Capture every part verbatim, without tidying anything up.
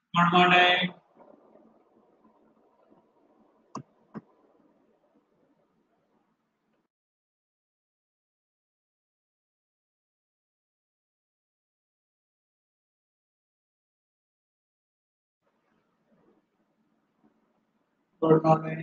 Good morning. Good morning.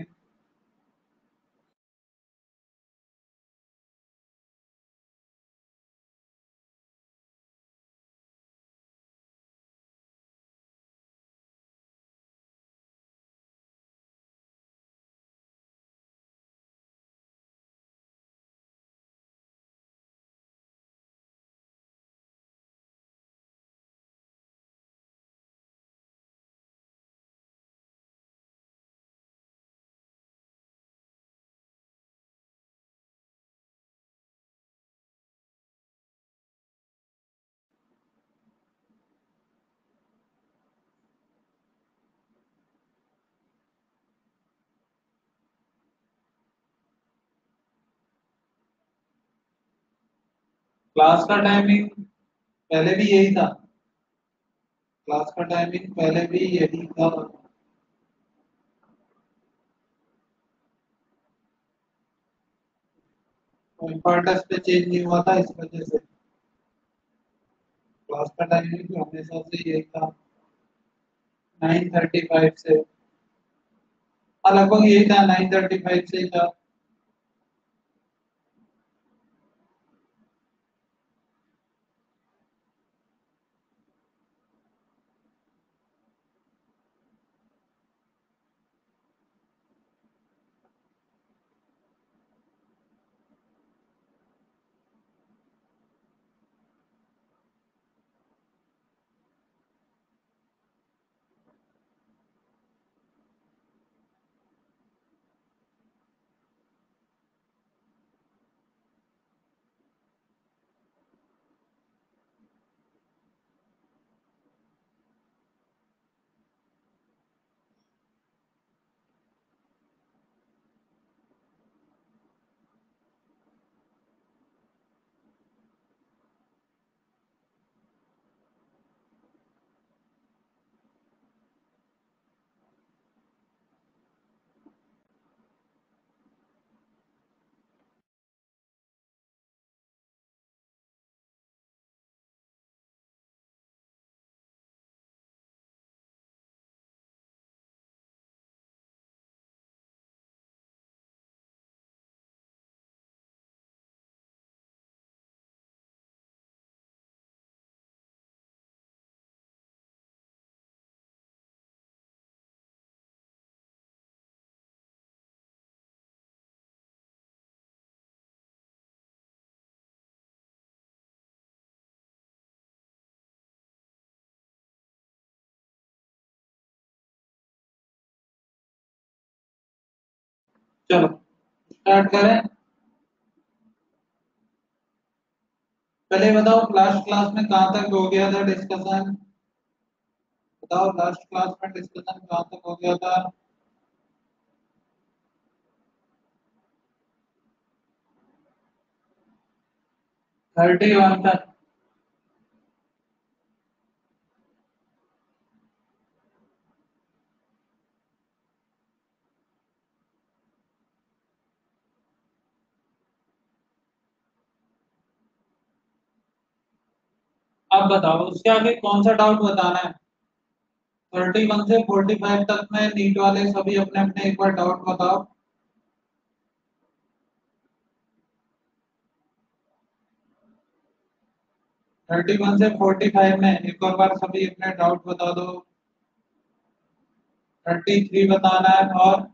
Class का timing पहले भी यही था। क्लास का टाइमिंग पहले भी यही था। इम्पोर्टेंस पे चेंज नहीं हुआ था इस वजह से। क्लास का टाइमिंग तो हमेशा से यही था, नाइन थर्टी फाइव से। हाँ, लगभग यही था, नाइन थर्टी फाइव से ही था। चलो स्टार्ट करें। पहले बताओ, लास्ट क्लास में कहाँ तक हो गया था डिस्कशन? बताओ, लास्ट क्लास में डिस्कशन कहाँ तक हो गया था? थर्टी वन तक। अब बताओ उसके आगे कौन सा डाउट बताना है? थर्टी वन से फोर्टी फाइव तक में नीट वाले सभी अपने अपने एक बार डाउट बताओ। थर्टी वन से फोर्टी फाइव में एक और बार सभी अपने डाउट बता दो। थर्टी थ्री बताना है और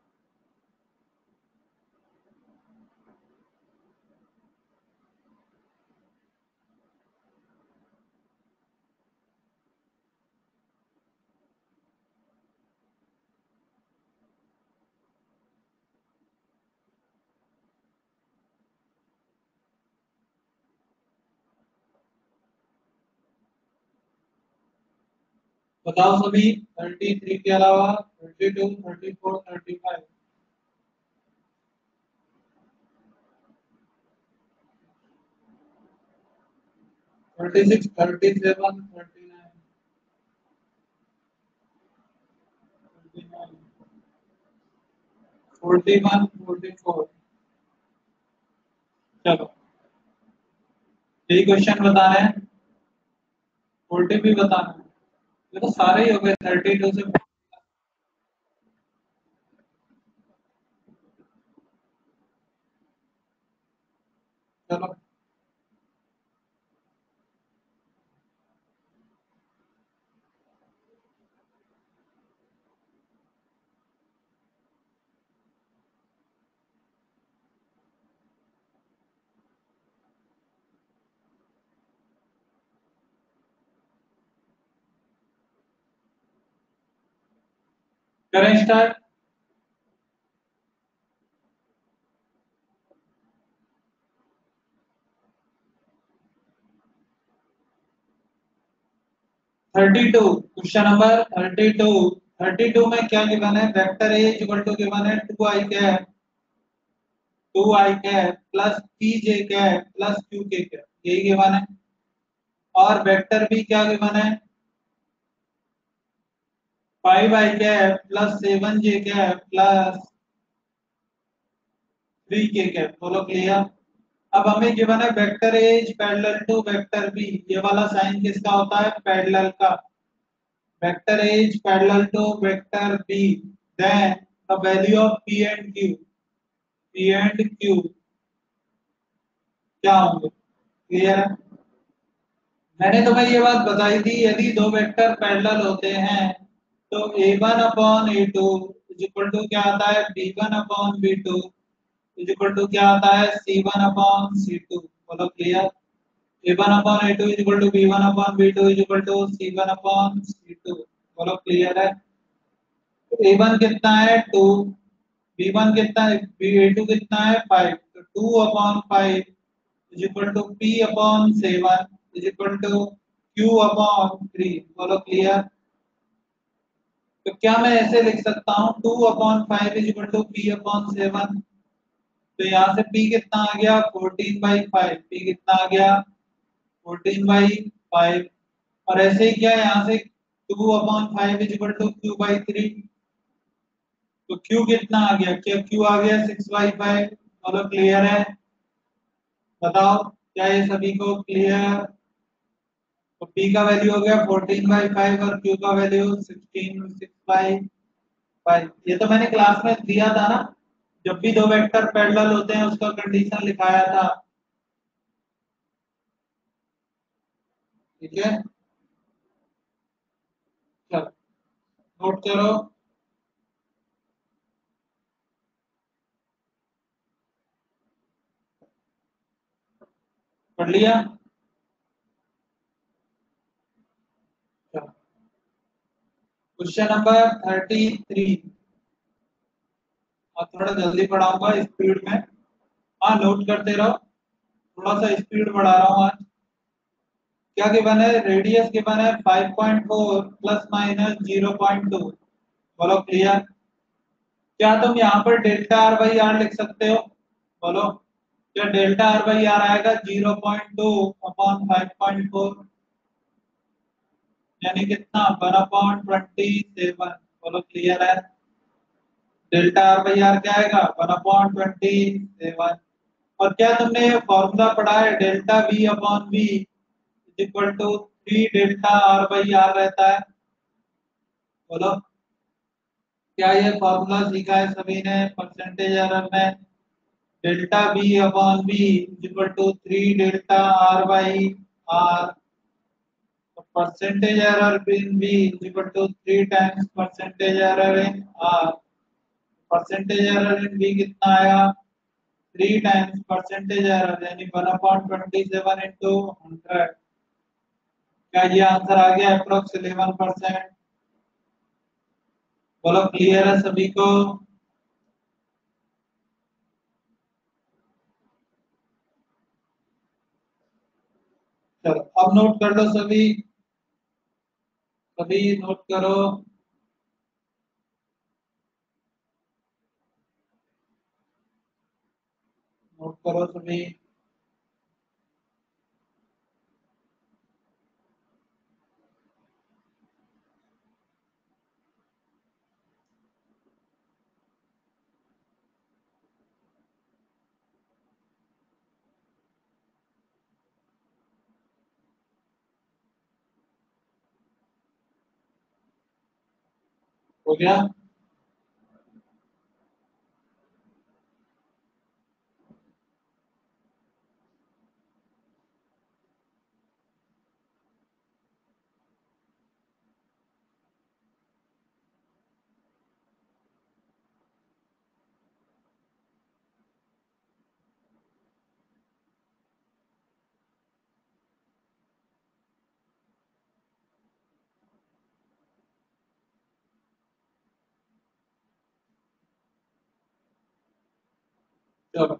बताओ सभी। थर्टी थ्री के अलावा thirty two, thirty four, thirty five, thirty six, thirty seven, thirty nine, forty one forty four. चलो यही क्वेश्चन बता रहे हैं, फोर्टी भी बताना है। ये तो सारे ही हो गए थर्टी टू से। चलो करें start. Thirty two, question number thirty two. Thirty two में क्या गिवन है? Vector A equal to given है two I cap, two I cap plus P J cap plus Q K cap, यही given है। और वेक्टर बी क्या given है? Five I cap plus seven J cap plus three K cap. बोलो clear. अब हमें given है vector A is parallel to vector B, ये वाला साइन किसका होता है? पैरेलल का। Vector A is parallel to vector B, then the value of P and Q, P and Q क्या होंगे? क्लियर है। मैंने तुम्हें ये बात बताई थी, यदि दो वेक्टर पैरेलल होते हैं तो A one upon A two is equal to क्या आता है? B one upon B two is equal to क्या आता है? C one upon C two. बोलो clear. A one upon A two is equal to B one upon B two is equal to C one upon C two. बोलो clear है। A one कितना है? To. B one कितना है? ए two कितना है? Five. तो two upon five is equal to P upon seven is equal to Q upon three. बोलो क्लियर। तो क्या मैं ऐसे लिख सकता हूँ two upon five is equal to P upon seven? तो यहाँ से p कितना आ गया? Fourteen by five. p कितना आ गया? Fourteen by five. और ऐसे ही क्या यहाँ से two upon five is equal to Q by three. तो q कितना आ गया? क्या q आ गया सिक्स बाई फाइव। बोलो क्लियर है। बताओ क्या ये सभी को क्लियर? तो p का वैल्यू हो गया फोर्टीन बाई फाइव और q का value sixteen six by five. ये तो मैंने क्लास में दिया था ना, जब भी दो वेक्टर पैरेलल होते हैं उसका कंडीशन लिखाया था। ठीक है, चलो नोट करो। पढ़ लिया? Question number thirty three. और थोड़ा जल्दी पढ़ाऊंगा स्पीड में। हाँ नोट करते रहो, थोड़ा सा स्पीड बढ़ा रहा हूँ आज। क्या गिवन है? रेडियस गिवन है five point four plus minus zero point two. बोलो क्लियर। क्या तुम यहाँ पर डेल्टा आर बाई आर लिख सकते हो? बोलो। क्या डेल्टा आर बाई आर आएगा zero point two upon five point four, यानी कितना? One upon twenty seven. बोलो क्लियर है। डेल्टा आर बाई आर क्या आएगा? One upon twenty seven. और क्या तुमने ये फॉर्मूला पढ़ा है? Delta V upon V is equal to three delta R by R रहता है। बोलो क्या ये फॉर्मूला सीखा है सभी ने परसेंटेज एरर में? Delta V upon V is equal to three delta R by R. Percentage error in V is equal to three times percentage error in R. Percentage error in V कितना आया? Three times percentage error, यानी one upon twenty seven into hundred. क्या ये answer आ गया? Approx eleven percent. बोलो clear है सभी को? चलो अब नोट कर लो सभी, सभी नोट करो। नोट करो सभी। हो गया। चलो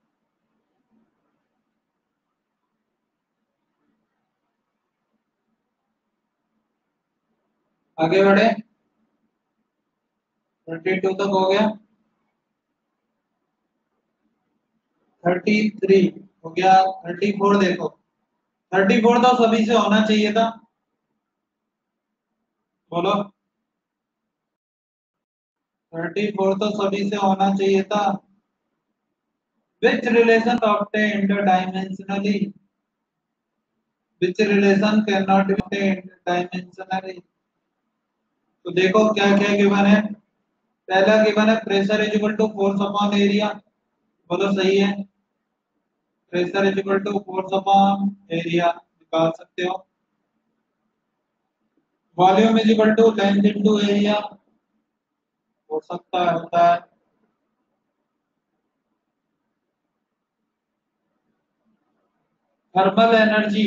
आगे बढ़े। थर्टी टू तक हो गया। थर्टी थ्री हो गया। थर्टी फोर देखो। थर्टी फोर तो सभी से होना चाहिए था। बोलो। थर्टी फोर तो सभी से होना चाहिए था। Which relation obtained dimensionally, which relation cannot be obtained dimensionally। तो देखो क्या क्या गिवन है। पहला गिवन है pressure is equal to force upon area. बोलो सही है। Pressure is equal to force upon area निकाल सकते हो। Volume is equal to length into area हो सकता है, होता है। Thermal energy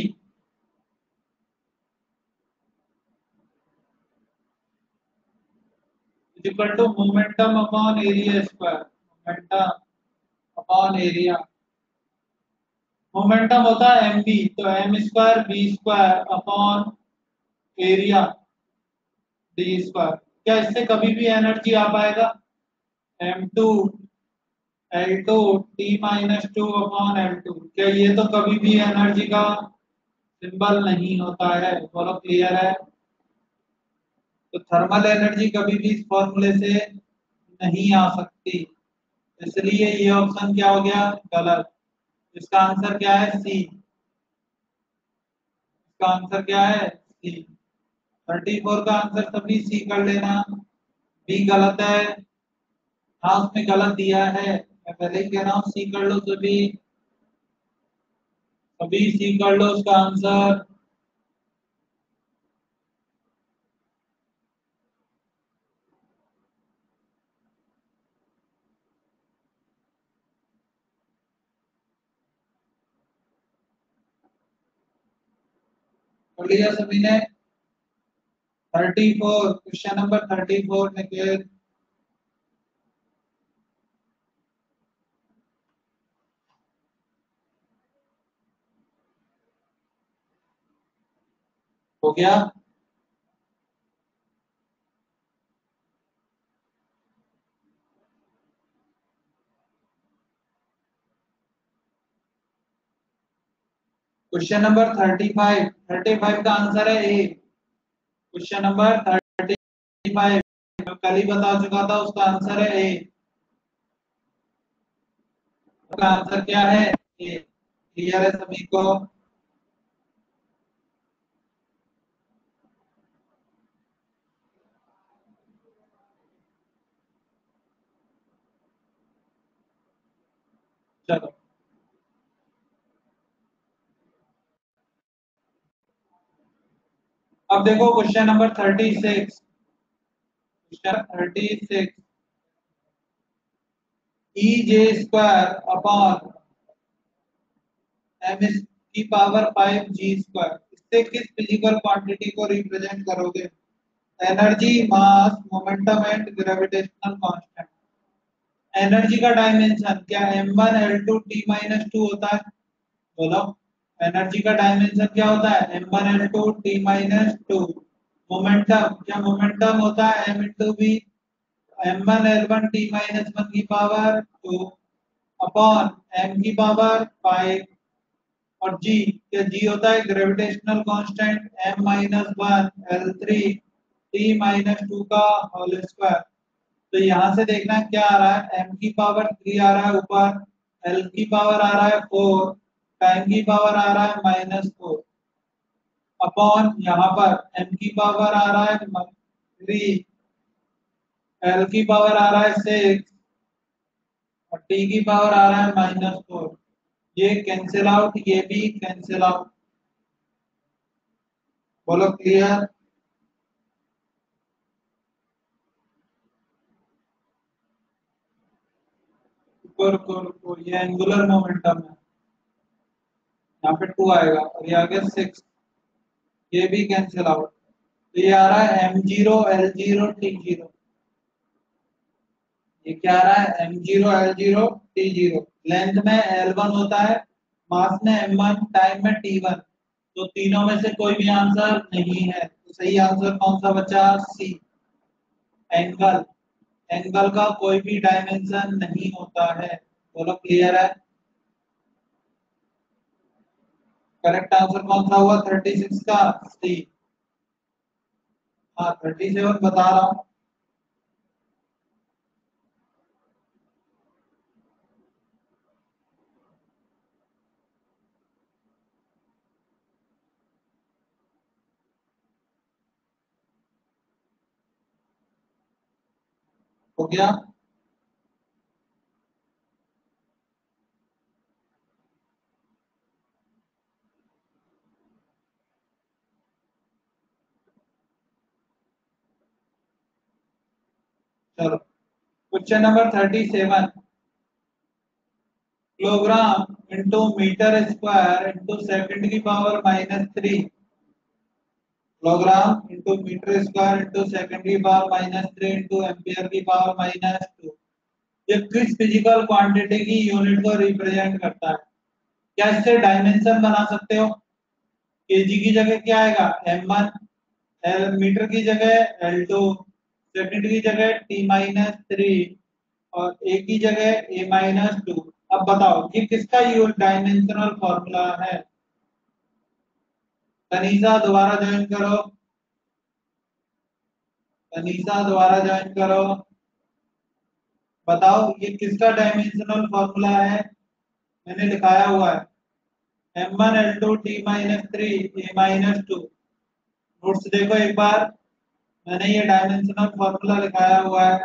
is equal to momentum upon area square. Momentum upon area. Momentum होता है एम बी, तो M square B square upon area D square. क्या इससे कभी भी एनर्जी आ पाएगा? M to L two T minus two upon L two. क्या ये तो कभी भी एनर्जी का सिंबल नहीं होता है? बोलो क्लियर है। तो थर्मल एनर्जी कभी भी इस फॉर्मूले से नहीं आ सकती, इसलिए ये ऑप्शन क्या हो गया? गलत। इसका आंसर क्या है? सी। इसका आंसर क्या है? सी। थर्टी फोर का आंसर सभी सी कर लेना। बी गलत है। हाँ उसमें गलत दिया है, मैं पहले ही कह रहा हूँ सी कर लो सभी। सभी सी कर लो उसका आंसर। कर लिया सभी ने? Thirty four, question number thirty four निकल हो गया। Question number thirty five. Thirty five का आंसर है A. Question number thirty five मैं कल ही बता चुका था, उसका आंसर है ए। उसका आंसर क्या है? ए। क्लियर है सभी को? चलो अब देखो question number thirty six. Question thirty six. E J square upon M की पावर फाइव जी स्क्वायर, इससे किस फिजिकल क्वांटिटी को रिप्रेजेंट करोगे? Energy, mass, momentum and gravitational constant. Energy का डायमेंशन क्या M one L two T minus two होता है? बोलो। एनर्जी का डायमेंशन क्या होता है? M one L two T minus two. Momentum क्या मोमेंटम होता है? M into B. M one L one T minus one की पावर टू अपॉन एम की पावर फाइव। और जी क्या जी होता है gravitational constant M minus one L three T minus two का होल स्क्वायर। तो यहाँ से देखना क्या आ रहा है? एम की पावर थ्री आ रहा है ऊपर, एल की पावर आ रहा है फोर, टाइम की पावर आ रहा है माइनस फोर अपॉन यहाँ पर एम की पावर आ रहा है थ्री एल की पावर आ रहा है सिक्स और टी की पावर आ रहा है माइनस फोर। ये कैंसिल आउट, ये भी कैंसिल आउट। बोलो क्लियर। रुको रुको रुको, ये एंगुलर मोमेंटम है, यहाँ पे टू आएगा और ये आ गया सिक्स, ये भी कैंसिल आउट। तो ये आ रहा है M zero L zero T zero. ये क्या आ रहा है M zero L zero T zero. Length में एल वन होता है, मास में एम वन, टाइम में टी वन। तो तीनों में से कोई भी आंसर नहीं है, तो सही आंसर कौन सा बचा? सी, एंगल। एंगल का कोई भी डायमेंशन नहीं होता है। बोलो क्लियर है। करेक्ट आंसर कौन सा हुआ थर्टी सिक्स का? सी। हाँ थर्टी सेवन बता रहा हूँ। हो गया। चलो question number thirty seven. Kilogram into metre square into second की power minus three. Kilogram into metre square into second की power minus three into ampere की पावर माइनस टू। ये किस फिजिकल क्वांटिटी की यूनिट को रिप्रेजेंट करता है? क्या इससे डायमेंशन बना सकते हो? केजी की जगह क्या आएगा? M one. एल मीटर की जगह एल टू। सेकंड की जगह टी माइनस थ्री और ए की जगह ए माइनस टू। अब बताओ ये किसका यू डायमेंशनल फॉर्मूला है? तनीषा दोबारा ज्वाइन करो। तनीषा दोबारा ज्वाइन करो। बताओ ये किसका डायमेंशनल फॉर्मूला है? मैंने लिखाया हुआ है M one L two T minus three A minus two. Notes देखो एक बार, मैंने ये डायमेंशनल फॉर्मूला लिखाया हुआ है।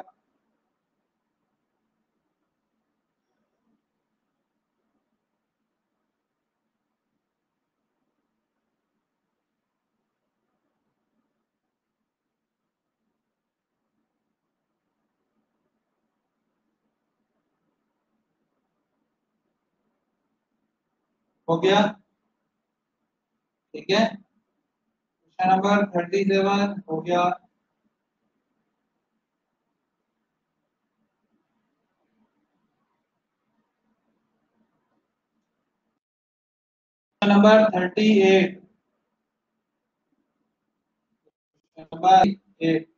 हो गया? ठीक है, क्वेश्चन नंबर थर्टी सेवन हो गया। Question number thirty eight. Number eight.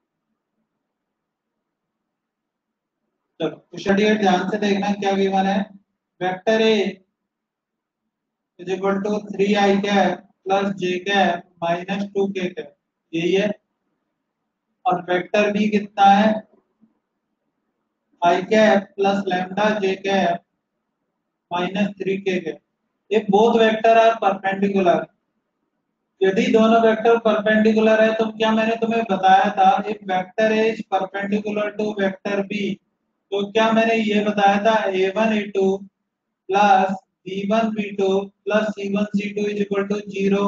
चलो क्वेश्चन एट ध्यान से देखना क्या गिवन है। Vector A is equal to three I cap plus J cap minus two K cap, यही है। और वेक्टर बी कितना है? I cap plus lambda J cap minus three K cap. ये बोथ वेक्टर आर परपेंडिकुलर। यदि दोनों vector perpendicular है तो क्या मैंने तुम्हें बताया था if vector A is perpendicular to vector B, तो क्या मैंने ये बताया था A one A two plus B one B two plus C one C two is equal to zero.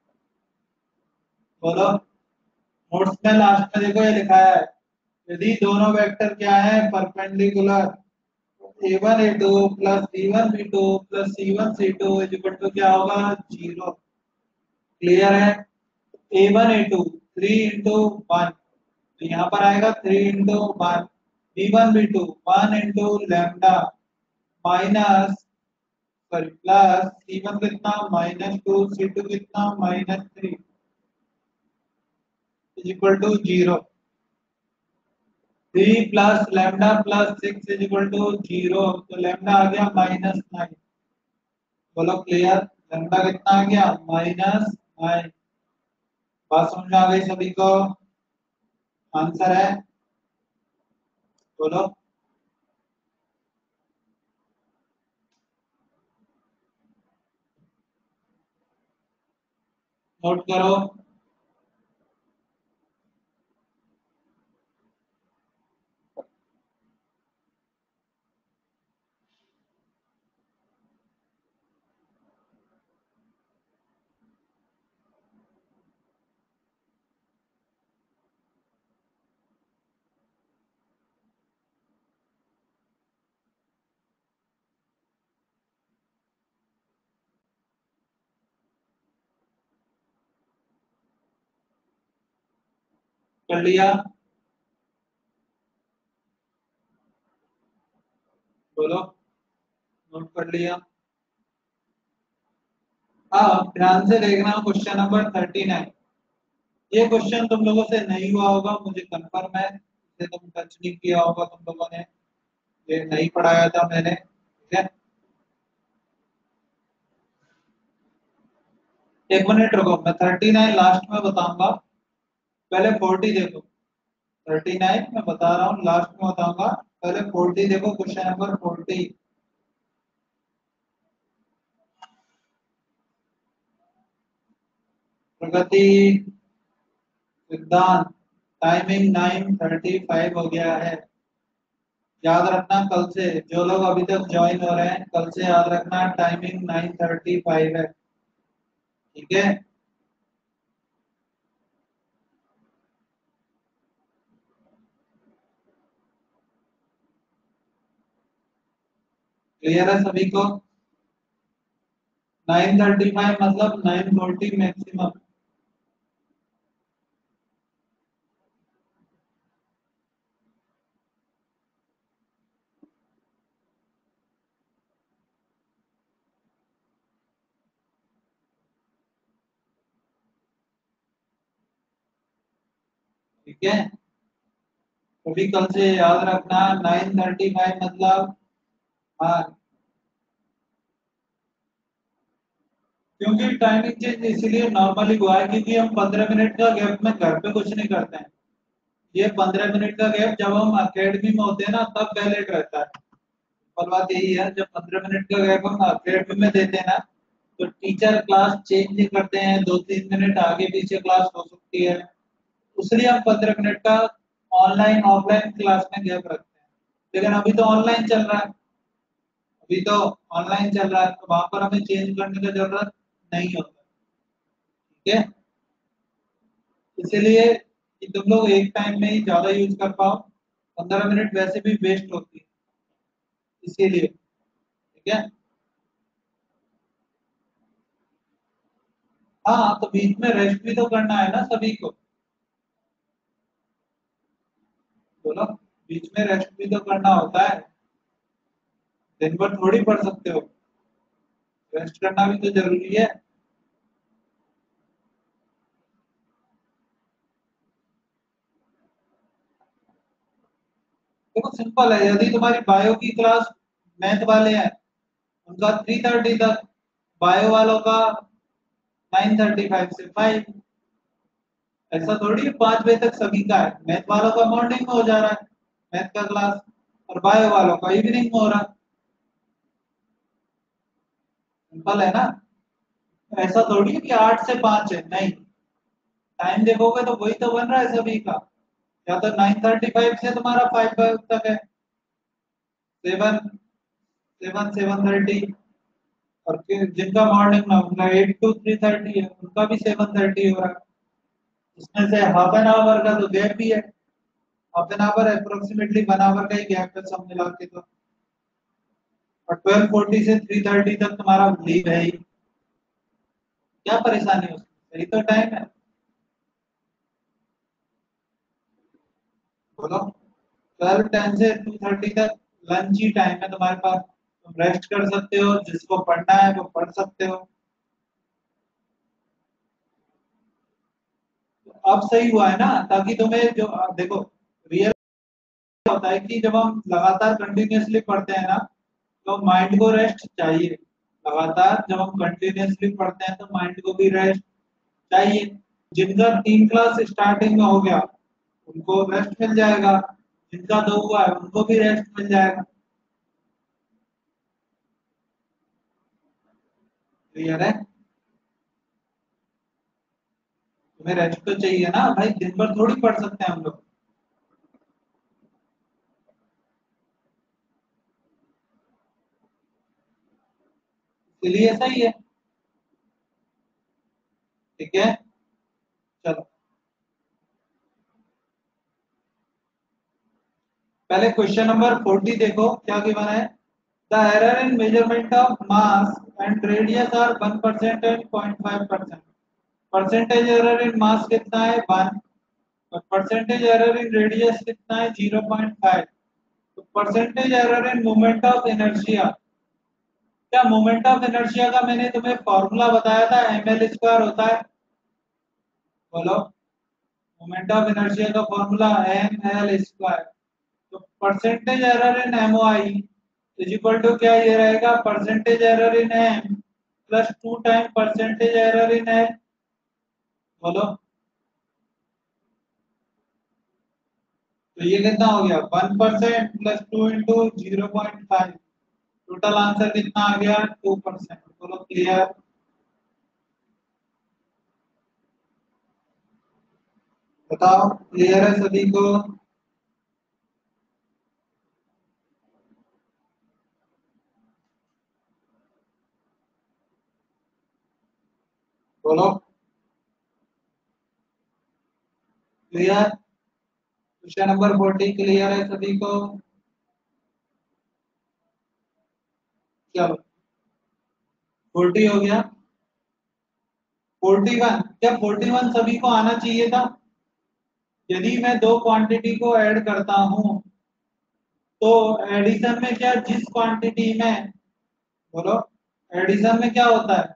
बोलो। नोट्स में लास्ट में देखो ये लिखा है यदि दोनों वेक्टर क्या है perpendicular, A one A two plus B one B two plus C one C two is equal to क्या होगा? जीरो। क्लियर है? A one A two three into one, तो यहाँ पर आएगा three into one. B one B two one into lambda minus sorry plus C one कितना minus two C two कितना minus three is equal to zero. Three plus lambda plus six is equal to zero, तो lambda आ गया minus nine. बोलो clear. Lambda कितना आ गया? Minus nine. बात समझ में आ गई सभी को? आंसर है, बोलो। नोट करो। कर लिया? बोलो। नोट कर लिया? हाँ, ध्यान से देखना क्वेश्चन नंबर थर्टी नाइन। ये क्वेश्चन तुम लोगों से नहीं हुआ होगा, मुझे कंफर्म है। इसे तुम टच नहीं किया होगा तुम लोगों ने, ये नहीं पढ़ाया था मैंने, ठीक है। एक मिनट रुको, मैं थर्टी नाइन लास्ट में बताऊंगा, पहले फोर्टी देखो। थर्टी नाइन मैं बता रहा हूँ, लास्ट में बताऊंगा, पहले फोर्टी देखो, क्वेश्चन नंबर फोर्टी। प्रगति सिद्धांत, टाइमिंग नाइन थर्टी फाइव हो गया है। याद रखना, कल से जो लोग अभी तक ज्वाइन हो रहे हैं, कल से याद रखना टाइमिंग नाइन थर्टी फाइव है, ठीक है। क्लियर है सभी को? नाइन थर्टी फाइव मतलब नाइन फोर्टी मैक्सिमम। ठीक है, अभी कल से याद रखना नाइन थर्टी फाइव मतलब। हाँ, क्योंकि टाइमिंग चेंज इसलिए नॉर्मली हुआ है क्योंकि हम पंद्रह मिनट का गैप में घर पे कुछ नहीं करते हैं। ये पंद्रह मिनट का गैप जब हम अकेडमी में होते हैं ना, तब वैलिड रहता है। और बात यही है, जब पंद्रह मिनट का गैप हम अकेडमी में देते हैं ना, तो टीचर क्लास चेंज नहीं करते हैं, दो तीन मिनट आगे पीछे क्लास हो सकती है, इसलिए हम पंद्रह मिनट का ऑनलाइन ऑफलाइन क्लास में गैप रखते हैं। लेकिन अभी तो ऑनलाइन चल रहा है, अभी तो ऑनलाइन चल रहा है, तो वहां पर हमें चेंज करने की जरूरत नहीं होता, ठीक है। इसलिए कि तुम लोग एक टाइम में ही ज्यादा यूज कर पाओ, पंद्रह मिनट वैसे भी वेस्ट होती है, इसीलिए, ठीक है। हाँ, तो बीच में रेस्ट भी तो करना है ना सभी को। बोलो, बीच में रेस्ट भी तो करना होता है, दिन भर थोड़ी पढ़ सकते हो, रेस्ट करना भी तो जरूरी है। देखो सिंपल है, यदि तुम्हारी बायो की क्लास मैथ वाले हैं, उनका थ्री थर्टी तक, बायो वालों का नाइन थर्टी फाइव से फाइव। ऐसा थोड़ी पांच बजे तक सभी का है, मैथ वालों का मॉर्निंग में हो जा रहा है मैथ का क्लास, और बायो वालों का इवनिंग में हो रहा है। सिंपल है ना। ऐसा थोड़ी है कि आठ से पांच है, नहीं। टाइम देखोगे तो वही तो बन रहा है सभी का, या तो नाइन थर्टी फाइव से तुम्हारा फाइव तक है, सेवन, सेवन सेवन थर्टी, और फिर जिनका मॉर्निंग में उनका एट टू थ्री थर्टी है, उनका भी सेवन थर्टी हो रहा है। उसमें से हाफ एन आवर का तो गैप भी है, half an hour approximately one hour का ही गैप है सब मिला के तो। और ट्वेल्व फोर्टी से थ्री थर्टी तक तुम्हारा लीव है ही, क्या परेशानी है उसमें, सही तो टाइम है। बोलो, ट्वेल्व टेन से टू थर्टी तक लंच ही टाइम है तुम्हारे पास, तुम रेस्ट कर सकते हो, जिसको पढ़ना है वो पढ़ सकते हो। तो अब सही हुआ है ना, ताकि तुम्हें जो देखो, रियल होता है कि जब हम लगातार कंटिन्यूअसली पढ़ते हैं ना, तो माइंड को रेस्ट चाहिए। लगातार जब हम कंटिन्यूअसली पढ़ते हैं तो माइंड को भी रेस्ट चाहिए। जिनका तीन क्लास स्टार्टिंग में हो गया, उनको रेस्ट मिल जाएगा, जिनका दो हुआ है उनको भी रेस्ट मिल जाएगा। क्लियर है? तुम्हें रेस्ट तो चाहिए ना भाई, दिन भर थोड़ी पढ़ सकते हैं हम लोग, इसलिए ऐसा ही है, ठीक है। चलो, पहले क्वेश्चन नंबर फोर्टी देखो क्या गिवन है। The error in measurement of mass and radius are one percent and point five percent. Percentage error in mass कितना है, वन। और परसेंटेज एरर इन रेडियस कितना है ज़ीरो पॉइंट फाइव। तो percentage error in moment of inertia, क्या moment of inertia का मैंने तुम्हें फॉर्मूला बताया था, एम एल स्क्वायर होता है, बोलो। मोमेंट ऑफ इनर्शिया का फॉर्मूला एम एल स्क्वायर। तो percentage error in M O I is equal to क्या ये रहेगा, percentage error in M plus two time percentage error in L, बोलो। तो ये कितना हो गया, one percent plus two into zero point five, total answer कितना आ गया, टू परसेंट। बोलो क्लियर। बताओ क्लियर है सभी को। बोलो clear. Question number forty clear है सभी को। चलो फोर्टी हो गया। फोर्टी वन, क्या फोर्टी वन सभी को आना चाहिए था। यदि मैं दो क्वांटिटी को ऐड करता हूं तो एडिशन में क्या, जिस क्वांटिटी में, बोलो, एडिशन में क्या होता है,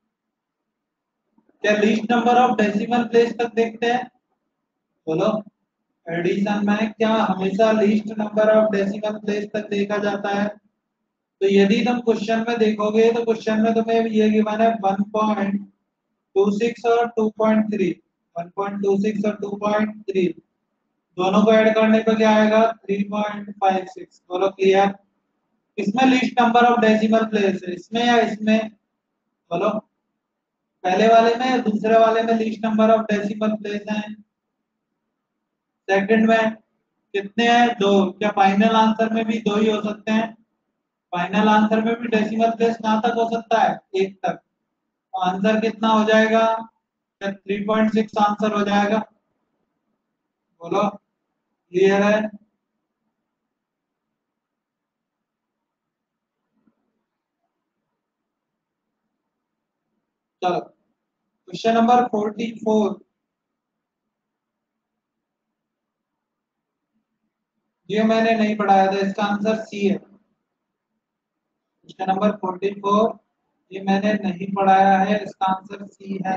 क्या least number of decimal place तक देखते हैं, बोलो। एडिशन में क्या हमेशा least number of decimal place तक देखा जाता है। तो यदि तुम क्वेश्चन में देखोगे तो क्वेश्चन में तुम्हें ये गिवन है वन पॉइंट टू सिक्स और two point three, one point two six और टू पॉइंट थ्री, दोनों को ऐड करने पे क्या आएगा, थ्री पॉइंट फाइव सिक्स। बोलो क्लियर। इसमें least number of decimal place है, इसमें या इसमें, बोलो। पहले वाले में या दूसरे वाले में least number of decimal place है। सेकंड में कितने हैं, दो। क्या फाइनल आंसर में भी दो ही हो सकते हैं, फाइनल आंसर में भी डेसिमल प्लेस कहां तक हो सकता है, एक तक। तो आंसर कितना हो जाएगा, क्या थ्री पॉइंट सिक्स आंसर हो जाएगा, बोलो क्लियर है। चलो क्वेश्चन नंबर फोर्टी फोर, ये मैंने नहीं पढ़ाया था, इसका आंसर सी है। क्वेश्चन नंबर फोर्टी फोर, ये मैंने नहीं पढ़ाया है, इसका आंसर सी है।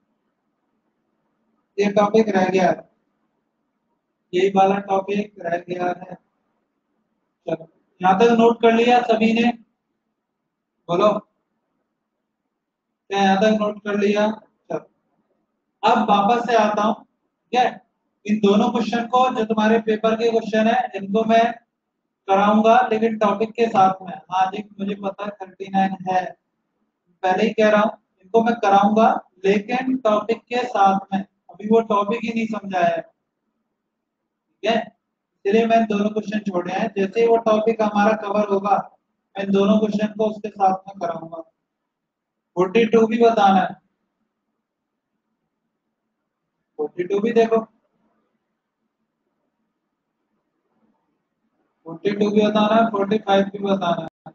ये टॉपिक रह गया है, यही वाला टॉपिक रह गया है। चलो यहाँ तक नोट कर लिया सभी ने, बोलो। क्या यहाँ तक नोट कर लिया। चलो अब वापस से आता हूँ, ठीक है। इन दोनों क्वेश्चन को, जो तुम्हारे पेपर के क्वेश्चन है, इनको मैं कराऊंगा लेकिन टॉपिक के साथ में। आज एक मुझे पता है थर्टी नाइन है, पहले ही कह रहा हूँ, इनको मैं कराऊंगा लेकिन टॉपिक के साथ में। अभी वो टॉपिक ही नहीं समझाया है, ठीक है। इसलिए मैं दोनों क्वेश्चन छोड़े हैं, जैसे ही वो टॉपिक हमारा कवर होगा मैं दोनों क्वेश्चन को उसके साथ में कराऊंगा। फोर्टी टू भी बताना है, फोर्टी टू भी देखो, फोर्टी टू भी बताना है, फोर्टी फाइव भी बताना है।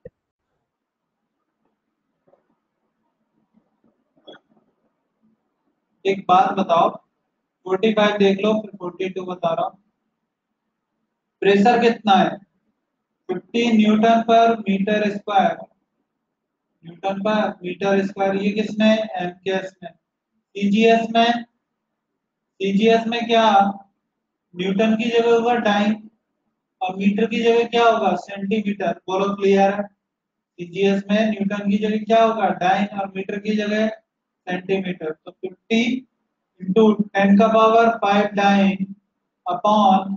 एक बात बताओ, फोर्टी फाइव देख लो फिर फोर्टी टू बता रहा हूँ। प्रेशर कितना है, fifty newton per metre square, newton per metre square. ये किसमें, एमकेएस में। सीजीएस में, सीजीएस में क्या, न्यूटन की जगह होगा डाइन, और मीटर की जगह क्या होगा, सेंटीमीटर। बोलो क्लियर है। सीजीएस में न्यूटन की जगह क्या होगा, डाइन, और मीटर की जगह सेंटीमीटर। तो फिफ्टी इंटू टेन का power five dyne upon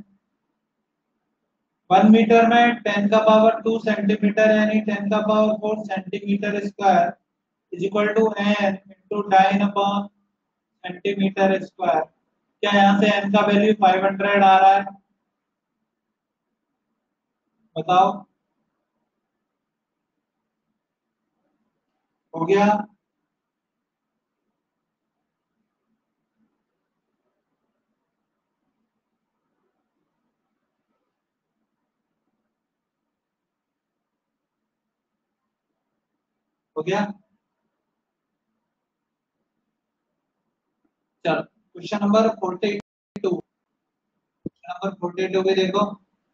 one metre में टेन का पावर टू सेंटीमीटर, यानी टेन का power four centimetre square is equal to N into dyne upon centimetre square. क्या यहाँ से एन का वैल्यू फाइव हंड्रेड आ रहा है, बताओ। हो गया। हो गया। चलो question number forty two. Number forty two भी देखो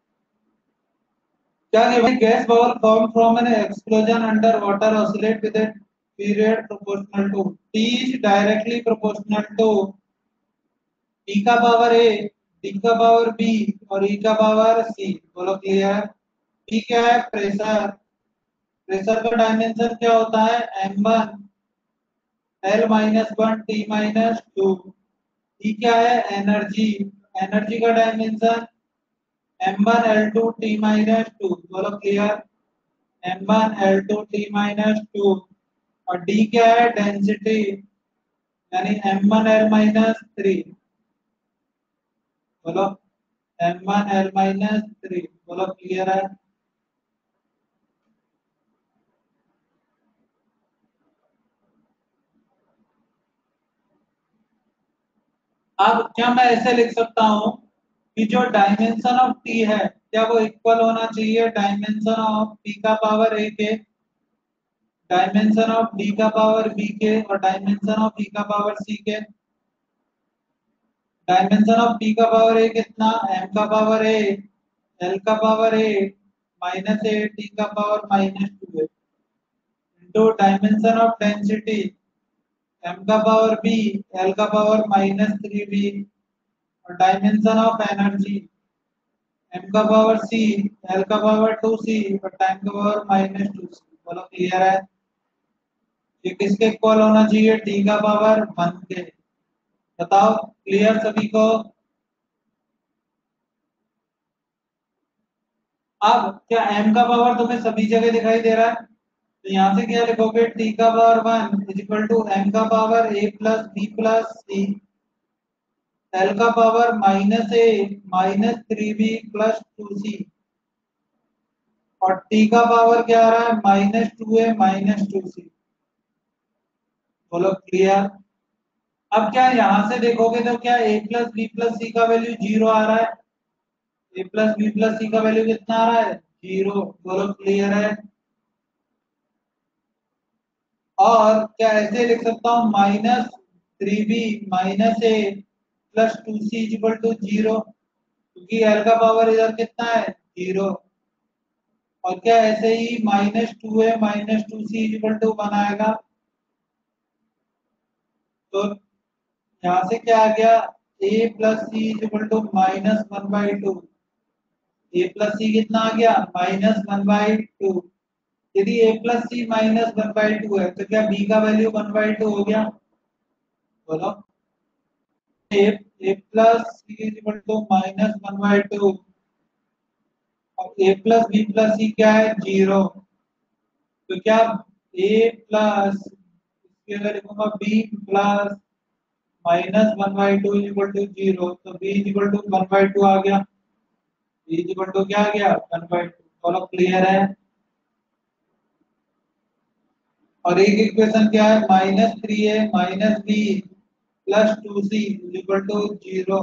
क्या given gas bubble formed from an explosion under water oscillate with a period proportional to T is directly proportional to E का पावर A, D का power B और E का power C। बोलो clear. P क्या है? Pressure. Pressure का dimension क्या होता है? M one L minus one T minus two. E क्या है? एनर्जी। एनर्जी का dimension M one L two T minus two. बोलो clear. M one L two T minus two. और डी क्या है? डेंसिटी, यानी M one L minus three. बोलो M one L minus three. बोलो क्लियर है। अब क्या मैं ऐसे लिख सकता हूं कि जो डायमेंशन ऑफ टी है क्या वो इक्वल होना चाहिए डायमेंशन ऑफ टी का पावर ए के, डायमेंशन ऑफ डी का पावर बी के और डायमेंशन ऑफ ई का पावर सी के। डायमेंशन ऑफ टी का पावर ए कितना? एम का पावर ए एल का power A minus A T का पावर माइनस टू है into dimension of density M का पावर बी एल का पावर माइनस थ्री बी और डायमेंशन ऑफ एनर्जी एम का पावर सी L का पावर टू सी और time का पावर माइनस टू सी। बोलो क्लियर है। ये किसके इक्वल होना चाहिए? टी का पावर वन के। बताओ क्लियर सभी को। अब क्या m का पावर तुम्हें सभी जगह दिखाई दे रहा है? तो यहाँ से क्या लिखोगे? t का power one is equal to m का power a plus B plus C l का power minus A minus three B plus two C और t का पावर क्या आ रहा है? Minus two A minus two C. बोलो क्लियर। अब क्या यहाँ से देखोगे तो क्या a plus B plus C का वैल्यू जीरो आ रहा है? a plus B plus C का वैल्यू कितना आ रहा है? जीरो। बोलो क्लियर है। और क्या ऐसे लिख सकता हूँ? Minus three B minus A plus two C equal to zero, क्योंकि एल का पावर इधर कितना है? जीरो। और क्या ऐसे ही minus two A minus two C equal to one आएगा। तो यहाँ से क्या आ गया? A plus C equal to minus one by two. A plus C कितना आ गया? Minus one by two. यदि A plus C minus one by to है तो क्या बी का वैल्यू वन बाई टू हो गया? बोलो। A A plus C is equal to minus one by two और A plus B plus C क्या है? जीरो। तो क्या ए प्लस इसके अगर लिखूंगा B plus minus one by two is equal to zero, तो B is equal to one by two आ गया। बी इज इक्वल टू क्या आ गया? One by two. बोलो क्लियर है। और एक इक्वेशन क्या है? Minus three A minus B plus two C is equal to zero.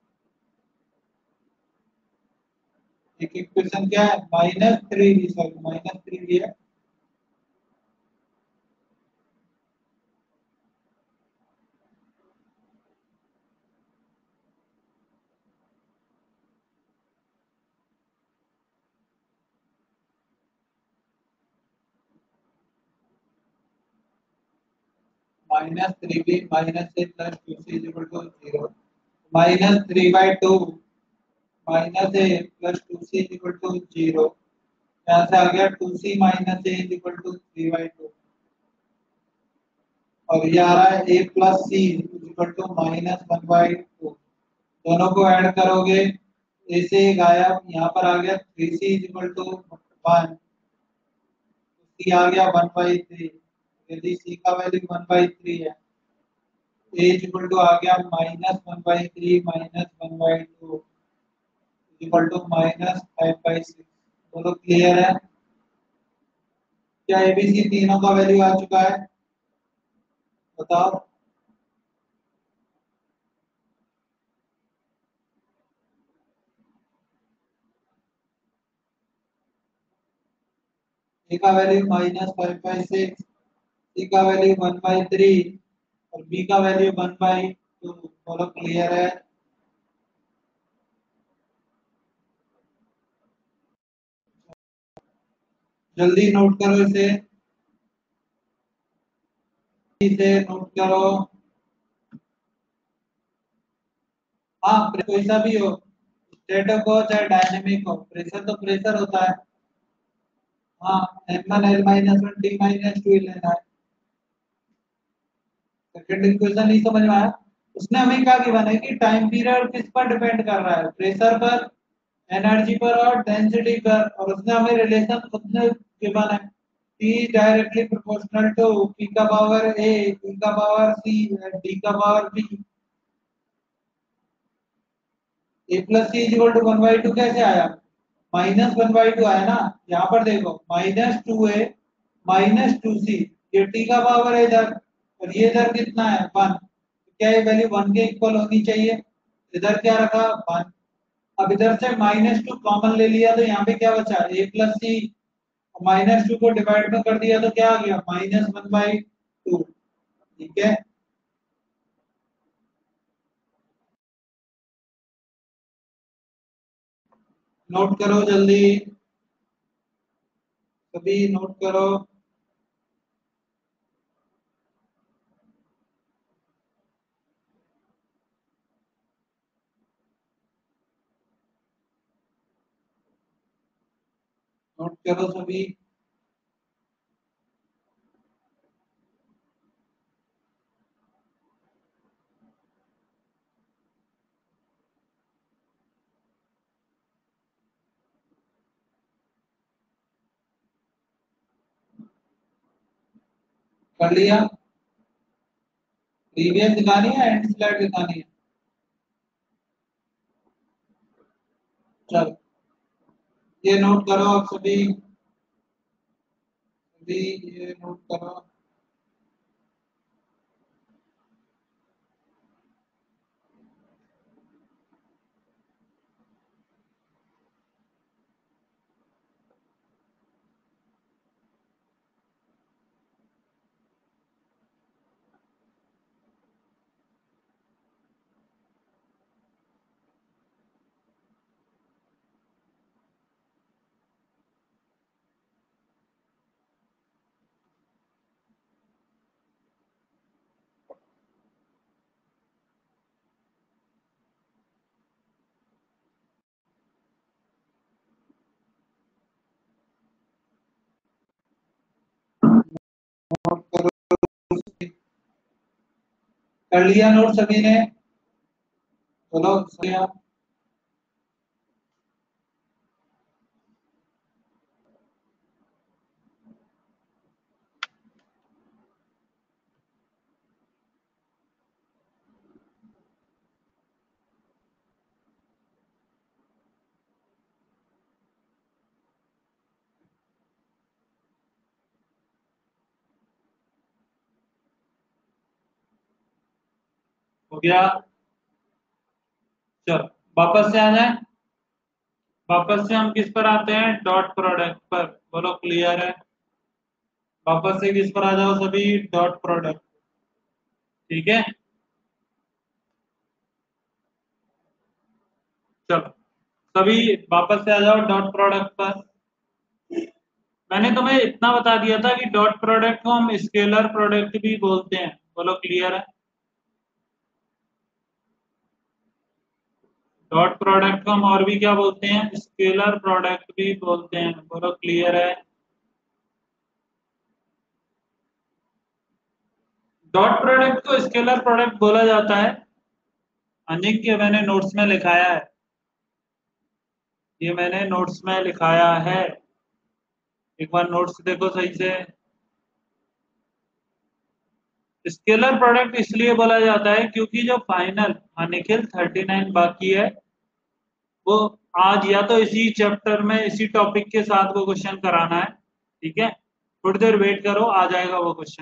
एक इक्वेशन क्या है? Minus three B, sorry minus three B है minus three B minus A plus two C is equal to zero. Minus three by two minus A plus two C is equal to zero. यहाँ से आ गया two C minus A is equal to three by two और ये आ रहा है A plus C is equal to minus one by two. दोनों को ऐड करोगे ए से गायब, यहाँ पर आ गया three C is equal to one, C आ गया वन बाई थ्री। यदि सी का वैल्यू वन बाई थ्री है, ए इज इक्वल टू आ गया minus one by three minus one by two equal to minus five by six. बोलो clear है। क्या एबीसी तीनों का वैल्यू आ चुका है? बताओ। ए का value minus five by six, C का वैल्यू वन बाई थ्री और बी का वैल्यू वन बाई टू। बोलो क्लियर है। जल्दी नोट करो इसे, इसे नोट करो। हाँ, कोई सा भी हो, स्टैटिक हो चाहे डायनेमिक हो, प्रेशर तो प्रेशर होता है। हाँ, M one L minus one D minus two लेना है। सेकंड इक्वेशन नहीं समझ में आया? उसने हमें क्या गिवन है कि टाइम पीरियड किस पर डिपेंड कर रहा है, प्रेशर पर, एनर्जी पर और डेंसिटी पर, और उसने हमें रिलेशन उसने गिवन है T directly proportional to P का पावर A, E का पावर C, D का power B। A plus C is equal to one by two कैसे आया? माइनस वन बाई टू आया ना। यहाँ पर देखो, minus two A minus two C, ये टी का पावर है इधर, और ये इधर कितना है? वन। क्या ये वैल्यू वन के इक्वल होनी चाहिए? इधर क्या रखा? वन। अब इधर से माइनस टू कॉमन ले लिया तो यहाँ पे क्या बचा? A plus C, minus two को डिवाइड में कर दिया तो क्या आ गया? Minus one by two. ठीक है, नोट करो जल्दी, सभी नोट करो। नोट करो सभी। कर लिया? प्रीवियस दिखानी है, एंड स्लाइड दिखानी है? चलो, ये नोट करो आप सभी, सभी ये नोट करो। नोट करो सभी। कर लिया नोट सभी ने? चलो सही है। हो गया? चलो वापस से आ जाए। वापस से हम किस पर आते हैं? डॉट प्रोडक्ट पर। बोलो क्लियर है? वापस से किस पर आ जाओ सभी? Dot product. ठीक है, चलो सभी वापस से आ जाओ डॉट प्रोडक्ट पर। मैंने तुम्हें इतना बता दिया था कि डॉट प्रोडक्ट को हम स्केलर प्रोडक्ट भी बोलते हैं। बोलो क्लियर है? डॉट प्रोडक्ट को हम और भी क्या बोलते हैं? स्केलर प्रोडक्ट भी बोलते हैं। बोलो क्लियर है? डॉट प्रोडक्ट को स्केलर प्रोडक्ट बोला जाता है। अनिक, ये मैंने नोट्स में लिखाया है, ये मैंने नोट्स में लिखाया है। एक बार नोट्स देखो सही से। स्केलर प्रोडक्ट इसलिए बोला जाता है क्योंकि जो फाइनल निखिल थर्टी नाइन बाकी है, वो आज या तो इसी चैप्टर में इसी टॉपिक के साथ वो क्वेश्चन कराना है। ठीक है, थोड़ी देर वेट करो, आ जाएगा वो क्वेश्चन।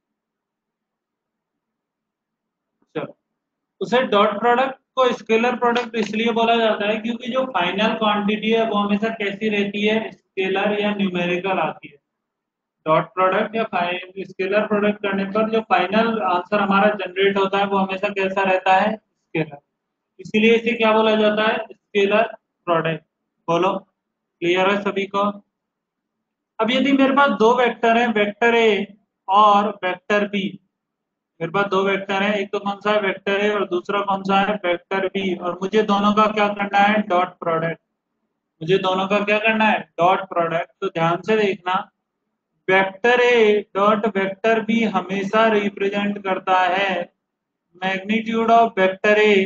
चलो, उसे डॉट प्रोडक्ट को स्केलर प्रोडक्ट इसलिए बोला जाता है क्योंकि जो फाइनल क्वांटिटी है वो हमेशा कैसी रहती है? स्केलर या न्यूमेरिकल आती है। डॉट प्रोडक्ट या स्केलर प्रोडक्ट करने पर जो फाइनल आंसर हमारा जनरेट होता है वो हमेशा कैसा रहता है? स्केलर। इसीलिए इसे क्या बोला जाता है? Scalar product. बोलो क्लियर है सभी को? अब यदि मेरे पास दो वेक्टर हैं, वेक्टर ए और वेक्टर बी, मेरे पास दो वेक्टर हैं, एक तो कौन सा है वेक्टर ए और दूसरा कौन सा है वेक्टर बी, और मुझे दोनों का क्या करना है डॉट प्रोडक्ट, मुझे दोनों का क्या करना है डॉट प्रोडक्ट। तो ध्यान से देखना, vector A dot vector B हमेशा रिप्रेजेंट करता है magnitude of vector A,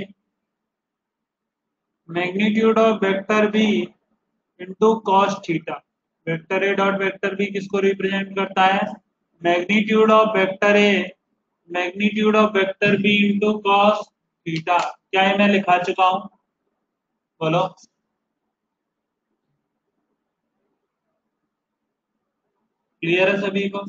magnitude of vector B into cos theta. Vector A dot vector B किसको रिप्रेजेंट करता है magnitude of vector A, magnitude of vector B into cos theta. क्या है मैं लिखा चुका हूं, बोलो। क्लियर है सभी को।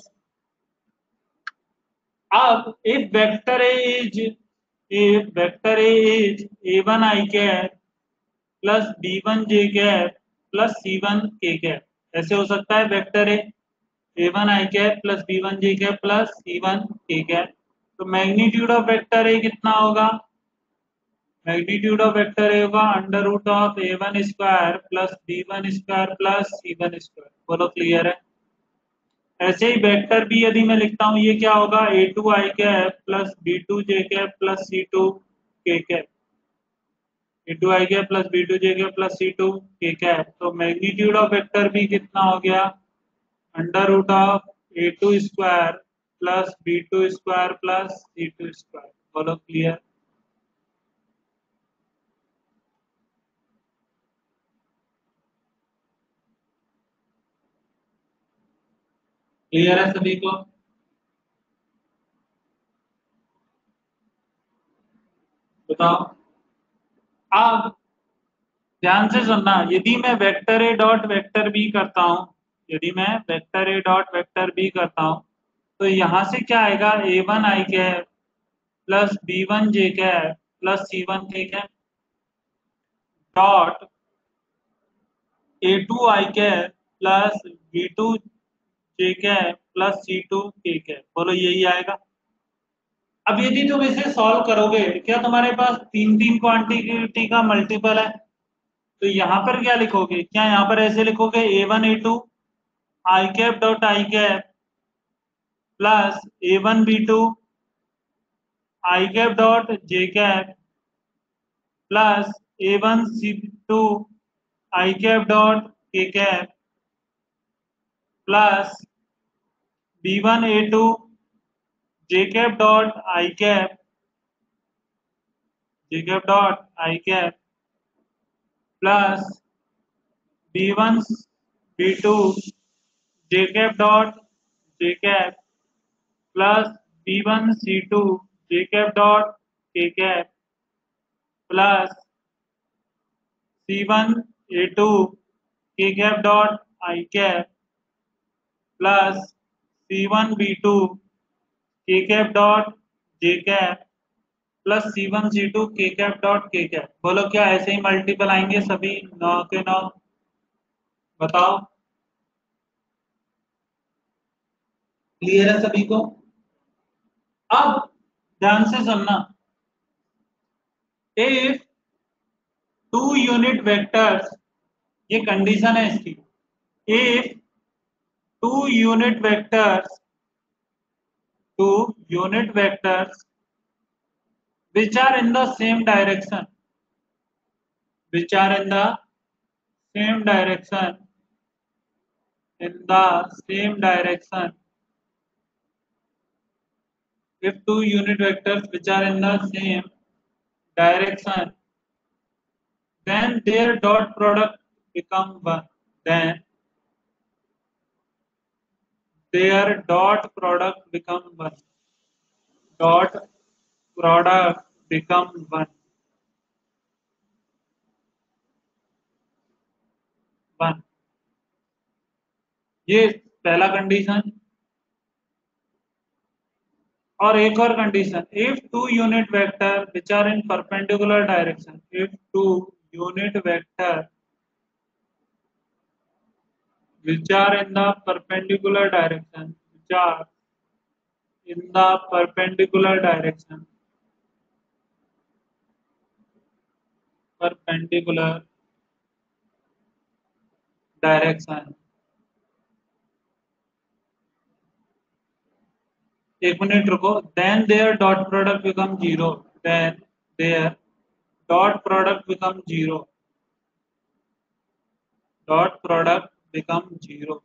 अब if vector A is, if vector A is A one I cap plus B one J cap plus C one K cap, ऐसे हो सकता है vector A A one I cap plus B one J cap plus C one K cap. तो magnitude of vector A कितना होगा, magnitude of vector A होगा under root of A one square plus B one square plus C one square. बोलो clear है। ऐसे ही vector B यदि मैं लिखता हूँ ये क्या होगा A two I cap plus B two J cap plus C two K cap, A two I cap plus B two J cap plus C two K cap. तो मैग्नीट्यूड ऑफ वेक्टर बी कितना हो गया under root of A two square plus B two square plus C two square. बोलो clear. Clear है सभी को। बताओ। अब ध्यान से सुनना, यदि मैं vector A dot vector B करता हूं, यदि मैं vector A dot vector B करता हूं, तो यहां से क्या आएगा A one I cap plus B one J cap plus C one K cap dot A two I cap plus B two J cap plus C two K cap. बोलो यही आएगा। अब यदि तुम इसे सॉल्व करोगे, क्या तुम्हारे पास तीन तीन क्वांटिटी का मल्टीपल है, तो यहाँ पर क्या लिखोगे, क्या यहाँ पर ऐसे लिखोगे A one A two I cap dot I cap plus A one B two I cap dot J cap plus A one C two I cap dot K cap plus B one A two J cap dot I cap, J cap dot I cap plus B one B two J cap dot J cap plus B one C two J cap dot K cap plus C one A two K cap dot I cap plus C one B two K cap dot J cap plus C one C two K cap dot K cap. बोलो क्या ऐसे ही multiple आएंगे सभी नौ के नौ। बताओ। Clear है सभी को। अब ध्यान से सुनना, इफ टू यूनिट वेक्टर्स, ये कंडीशन है इसकी, if two unit vectors, two unit vectors which are in the same direction, which are in the same direction, in the same direction, if two unit vectors which are in the same direction, then their dot product become one, then their dot product become one, dot product become one, one। ये पहला condition. और एक और condition, if two unit vector which are in perpendicular direction, if two unit vector which are in the perpendicular direction, which are in the perpendicular direction, perpendicular direction, एक minute रुको, then their dot product become zero, then their dot product become zero, dot product become zero.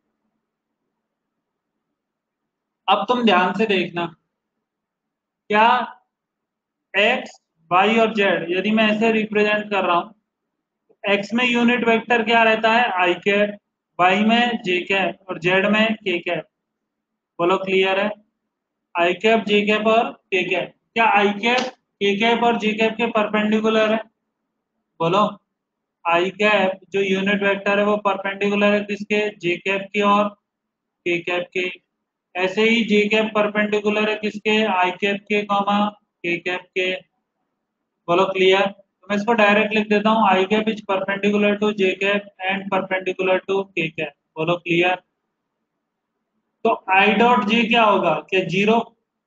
अब तुम ध्यान से देखना, क्या x Y और Z, यदि मैं ऐसे रिप्रेजेंट कर रहा हूं, एक्स में यूनिट वेक्टर क्या रहता है, आई कैप, वाई में जे कैप और जेड में के कैप। बोलो क्लियर है? आई कैप, जे कैप और के कैप। क्या आई कैप के कैप और जे कैप के परपेंडिकुलर है? बोलो। आई कैप जो यूनिट वेक्टर है वो परपेंडिकुलर है किसके, जे कैप की और के कैप के। ऐसे ही जे कैप परपेंडिकुलर है किसके, आई कैप के कॉमा के कैप के। बोलो क्लियर? तो मैं इसको डायरेक्ट लिख देता हूँ, I cap is perpendicular to J cap and perpendicular to K cap. बोलो क्लियर? तो आई डॉट जे क्या होगा, क्या जीरो?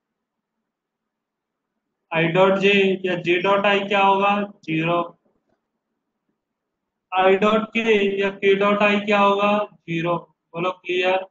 आई डॉट जे या जे डॉट आई क्या होगा, जीरो। आई डॉट के या के डॉट आई क्या होगा, जीरो। बोलो क्लियर?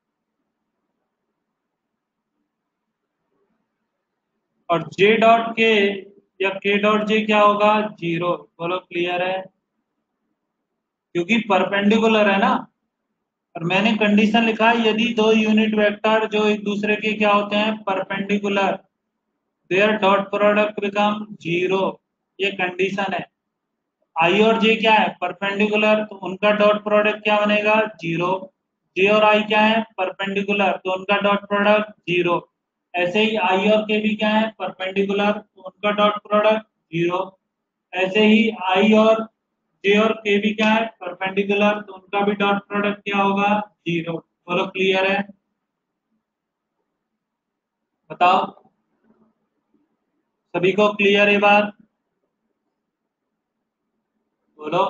और जे डॉट के या के डॉट जे क्या होगा, जीरो। बोलो क्लियर है? क्योंकि परपेंडिकुलर है ना। और मैंने कंडीशन लिखा है, यदि दो यूनिट वेक्टर जो एक दूसरे के क्या होते हैं, perpendicular, their dot product become zero. ये कंडीशन है। आई और जे क्या है, परपेंडिकुलर, तो उनका डॉट प्रोडक्ट क्या बनेगा, जीरो। जे और आई क्या है, परपेंडिकुलर, तो उनका डॉट प्रोडक्ट जीरो। ऐसे ही आई और के भी क्या है, परपेंडिकुलर, तो उनका डॉट प्रोडक्ट जीरो। ऐसे ही आई और जे और के भी क्या है, परपेंडिकुलर, तो उनका भी डॉट प्रोडक्ट क्या होगा, जीरो। बोलो क्लियर है? बताओ, सभी को क्लियर है बात? बोलो।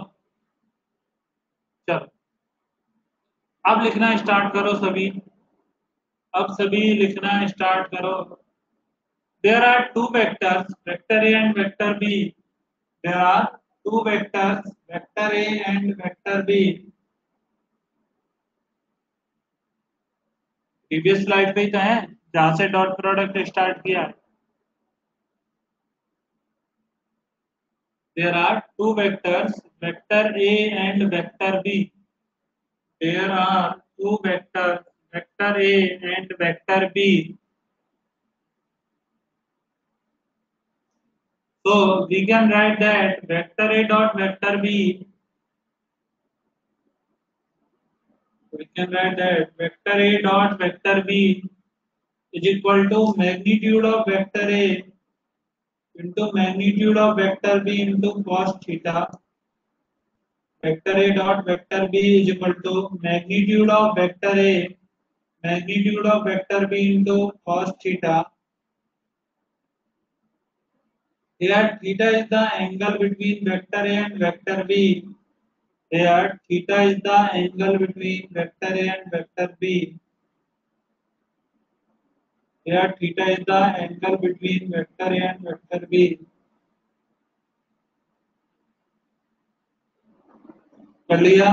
चलो, अब लिखना स्टार्ट करो सभी। अब सभी लिखना स्टार्ट करो। There are two vectors, vector A and vector B. There are two vectors, vector A and vector B. Previous slide पे ही तो है जहां से डॉट प्रोडक्ट स्टार्ट किया। There are two vectors, vector A and vector B. There are two vectors, vector A and vector B. So we can write that vector A dot vector B. We can write that vector A dot vector B is equal to magnitude of vector A into magnitude of vector B into cos theta. Vector A dot vector B is equal to magnitude of vector A, magnitude of vector B into cos theta. Here theta is the angle between vector A and vector B. Here theta is the angle between vector A and vector B. Here theta is the angle between vector A and vector B. कर लिया?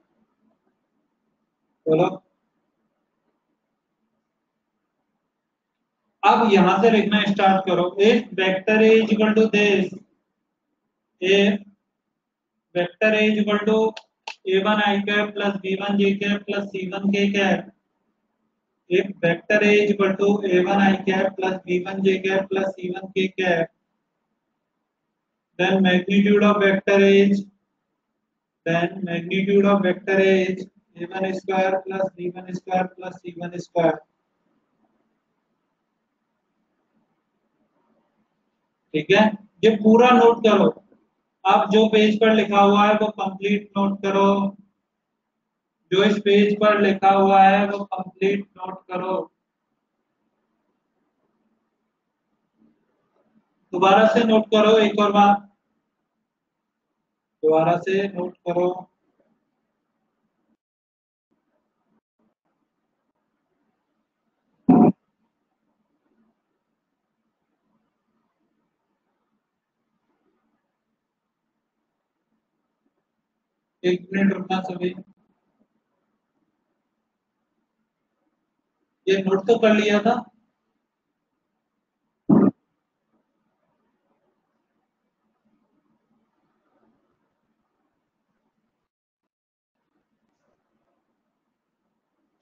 बोलो। अब यहां से लिखना start करो। If vector A is equal to this, A vector A is equal to A one I cap plus B one J cap plus C one K cap. If vector A is equal to A one I cap plus B one J cap plus C one K cap, then magnitude of vector is then magnitude of vector is a one square plus b one square plus c one square। ठीक है, ये पूरा note करो। अब जो page पर लिखा हुआ है वो कंप्लीट नोट करो। जो इस पेज पर लिखा हुआ है वो कंप्लीट नोट करो। दोबारा से नोट करो, एक और बार दोबारा से नोट करो। एक मिनट रुकना सभी। ये नोट तो कर लिया था?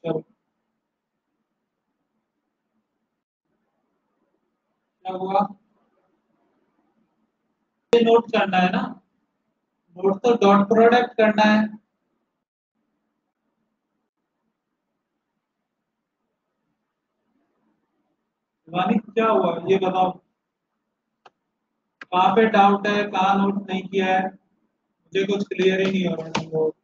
चलो क्या हुआ, ये नोट करना है ना, नोट तो डॉट प्रोडक्ट करना है। शिवानी क्या हुआ ये बताओ, कहाँ पे डाउट है, कहाँ नोट नहीं किया है, मुझे कुछ क्लियर ही नहीं हो रहा है वो।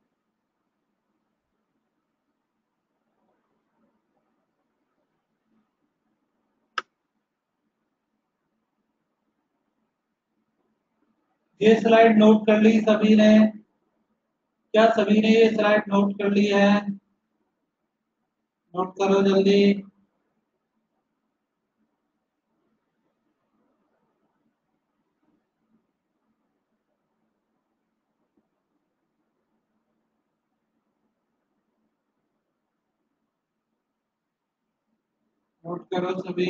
ये स्लाइड नोट कर ली सभी ने, क्या सभी ने ये स्लाइड नोट कर ली है, नोट करो जल्दी। नोट करो सभी।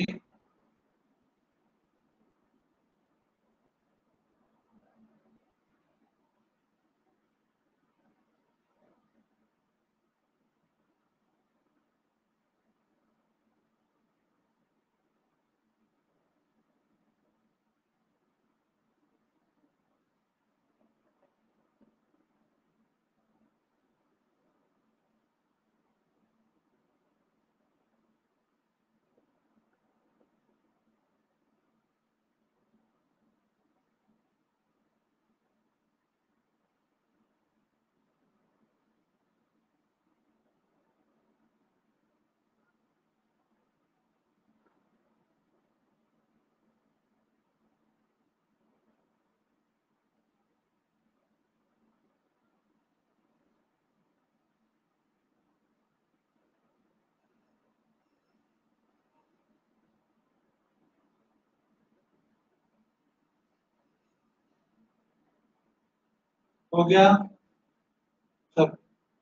हो गया सब।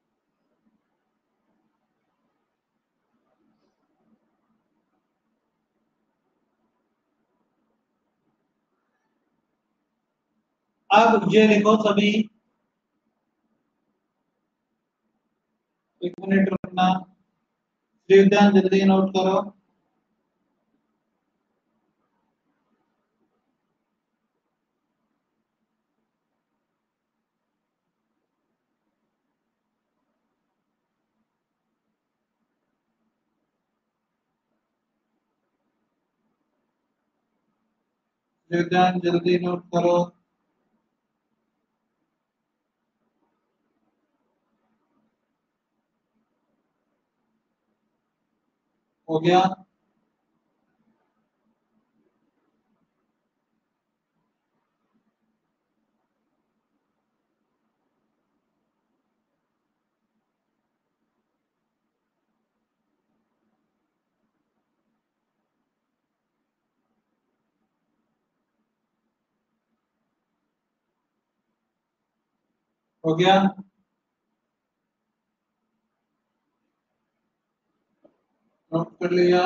अब ये लिखो सभी, एक मिनट रुकना, श्रीविद्यान जल्दी नोट करो। श्रीविद्यान जल्दी नोट करो। हो गया, हो गया। नोट कर लिया।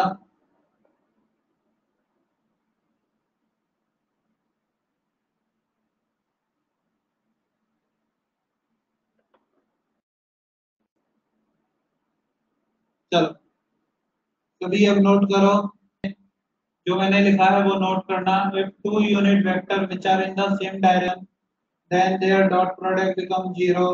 चलो सभी अब नोट करो, जो मैंने लिखा है वो नोट करना। if two unit vector which are in the same direction then their dot product becomes zero।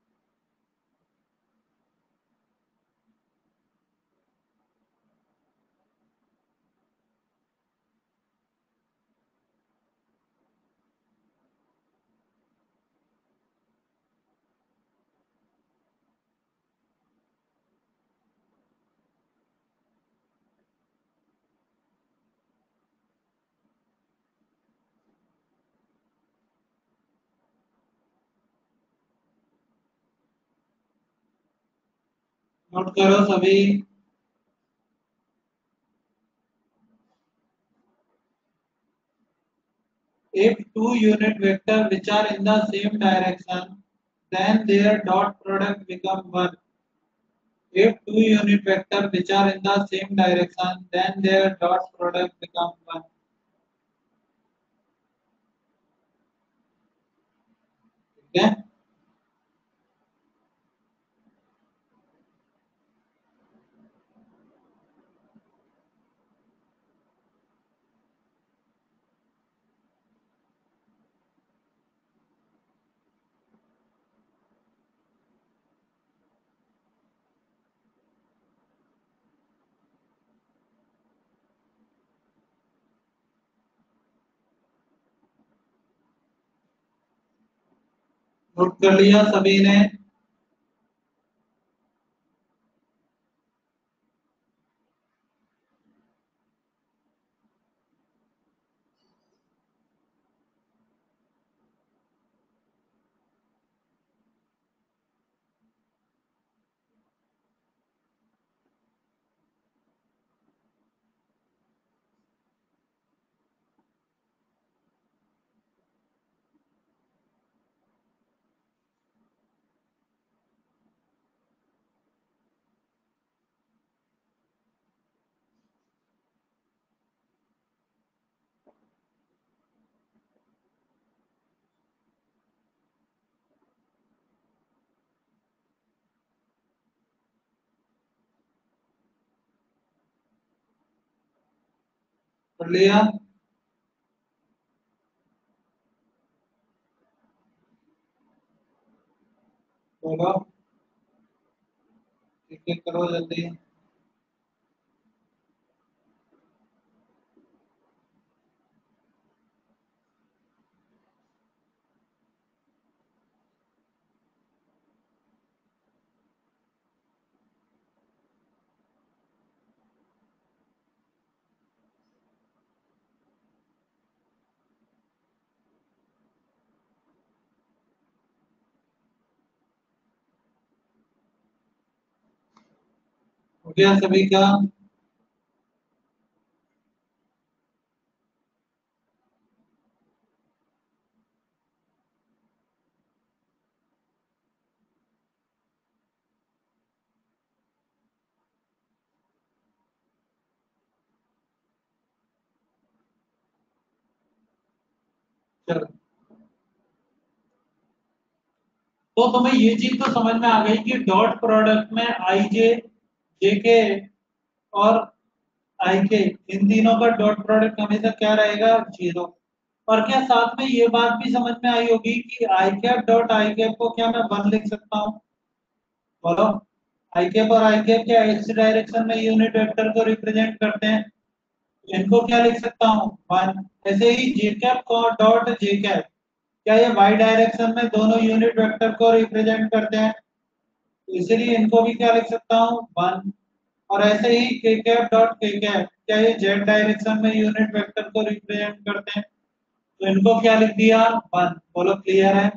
Note करो सभी। if two unit vector which are in the same direction then their dot product become one। if two unit vector which are in the same direction then their dot product become one। ठीक है, note कर लिया सभी ने? कर लिया? बोलो, ठीक है, करो जल्दी। हो गया सभी का? चलो, तो तुम्हें ये चीज तो समझ में आ गई कि डॉट प्रोडक्ट में आई जे, जे के और आई के, इन तीनों का डॉट प्रोडक्ट हमेशा क्या रहेगा? जीरो। और क्या साथ में ये बात भी समझ में आई होगी कि I cap dot I cap को क्या मैं वन लिख सकता हूँ? बोलो, आई कैप और आई कैप क्या एक्स डायरेक्शन में यूनिट वेक्टर को रिप्रेजेंट करते हैं? इनको क्या लिख सकता हूँ? वन। ऐसे ही जे कैप को डॉट जे कैप, क्या ये वाई डायरेक्शन में दोनों यूनिट वेक्टर को रिप्रेजेंट करते हैं? तो इसलिए इनको भी क्या लिख सकता हूँ? वन। और ऐसे ही के कैप डॉट के कैप, क्या ये जेड डायरेक्शन में यूनिट वेक्टर को रिप्रेजेंट करते हैं? तो इनको क्या लिख दिया? वन। बोलो, क्लियर है?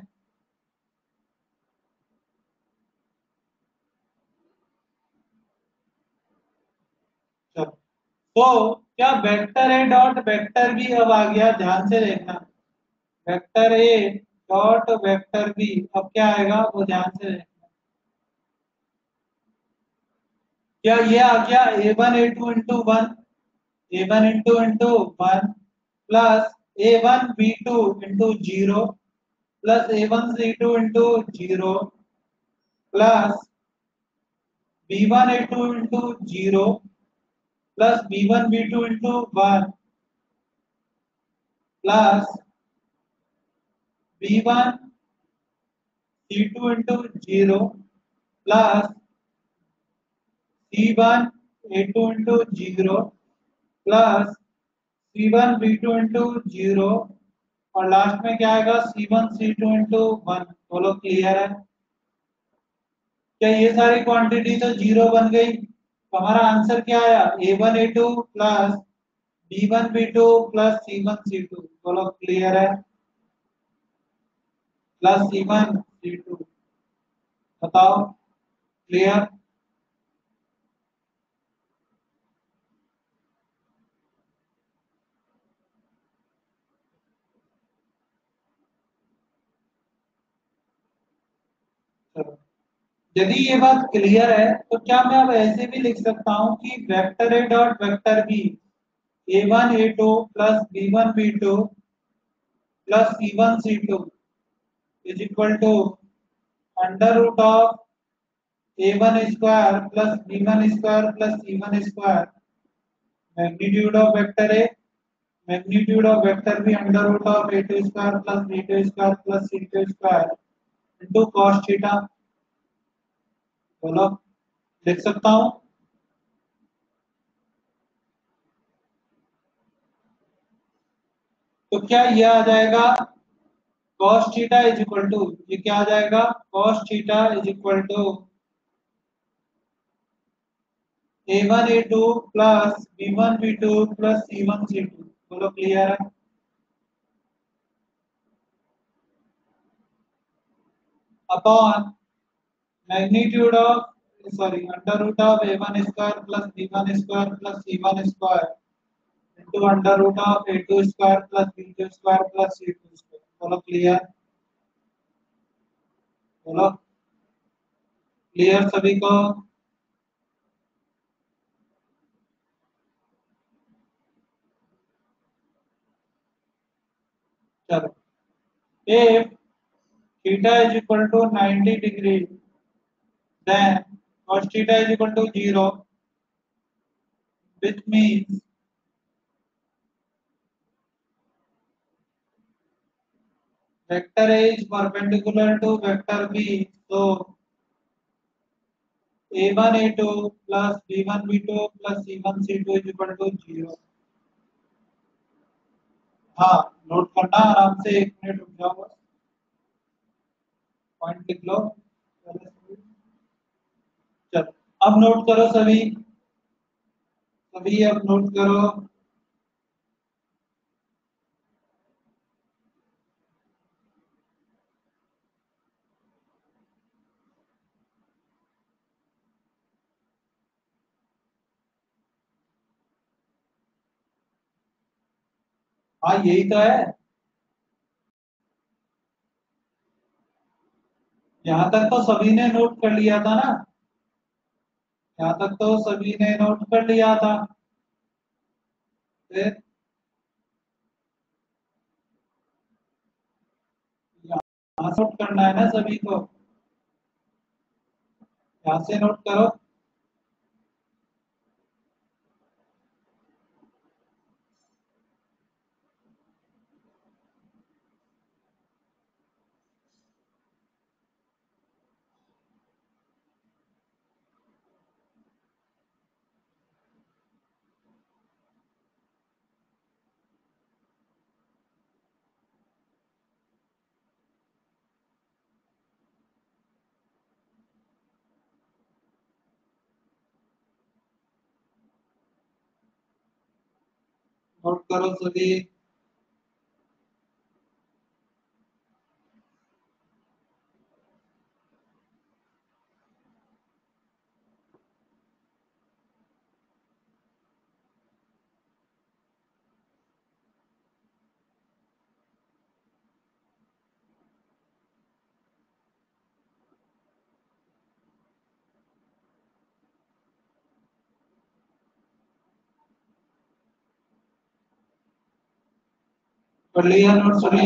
चलो, तो क्या vector A dot vector B अब आ गया? ध्यान से देखना, vector A dot vector B अब क्या आएगा वो ध्यान से देखना। क्या ये आ गया A one A two into one, A one into into one plus A one B two into zero plus A one C two into zero plus B one A two into zero plus B one B two into one plus B one C two into zero plus C one A two into zero plus C one B two into zero और last में क्या आएगा? सी one C two into one. बोलो, clear है? क्या ये सारी quantity तो जीरो बन गई? तो हमारा आंसर क्या आया? A one A two plus B one B two plus C one C two. बोलो, क्लियर है? Plus C one C two. बताओ, क्लियर? चलो, यदि ये बात क्लियर है तो क्या मैं अब ऐसे भी लिख सकता हूँ कि vector A dot vector B, A one A two plus B one B two plus C one C two is equal to under root of A one square plus B one square plus C one square magnitude of vector A, magnitude of vector B under root of A two square plus B two square plus C two square into cos theta. बोलो, लिख सकता हूँ? तो क्या ये आ जाएगा? cos theta is equal to, ये क्या आ जाएगा, cos theta is equal to A one A two plus B one B two plus C one C two. बोलो क्लियर है? Upon magnitude of, sorry, under root of A one square plus B one square plus C one square into under root of A two square plus B two square plus C two square. बोलो clear? बोलो clear सभी को? चलो, if theta is equal to ninety degree, then cos theta is equal to zero, which means vector A is perpendicular to vector B, so A one A two plus B one B two plus C one C two is equal to zero। हाँ, note करना आराम से, एक minute रुक जाओ बस, point लिख लो। चलो, अब नोट करो सभी, सभी अब नोट करो। हाँ, यही तो है, यहाँ तक तो सभी ने नोट कर लिया था ना, यहाँ तक तो सभी ने नोट कर लिया था। फिर यहाँ से नोट करना है ना सभी को, यहाँ से नोट करो। नोट करो सभी। कर लिया नोट सभी?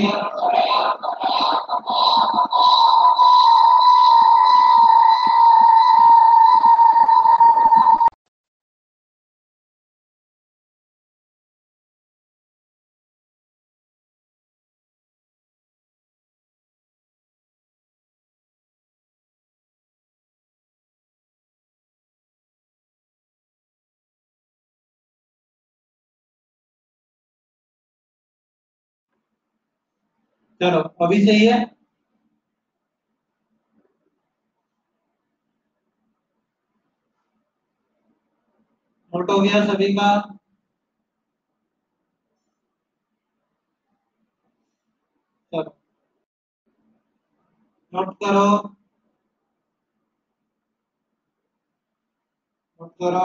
चलो, अभी सही है? नोट हो गया सभी का? चलो, नोट करो, नोट करो।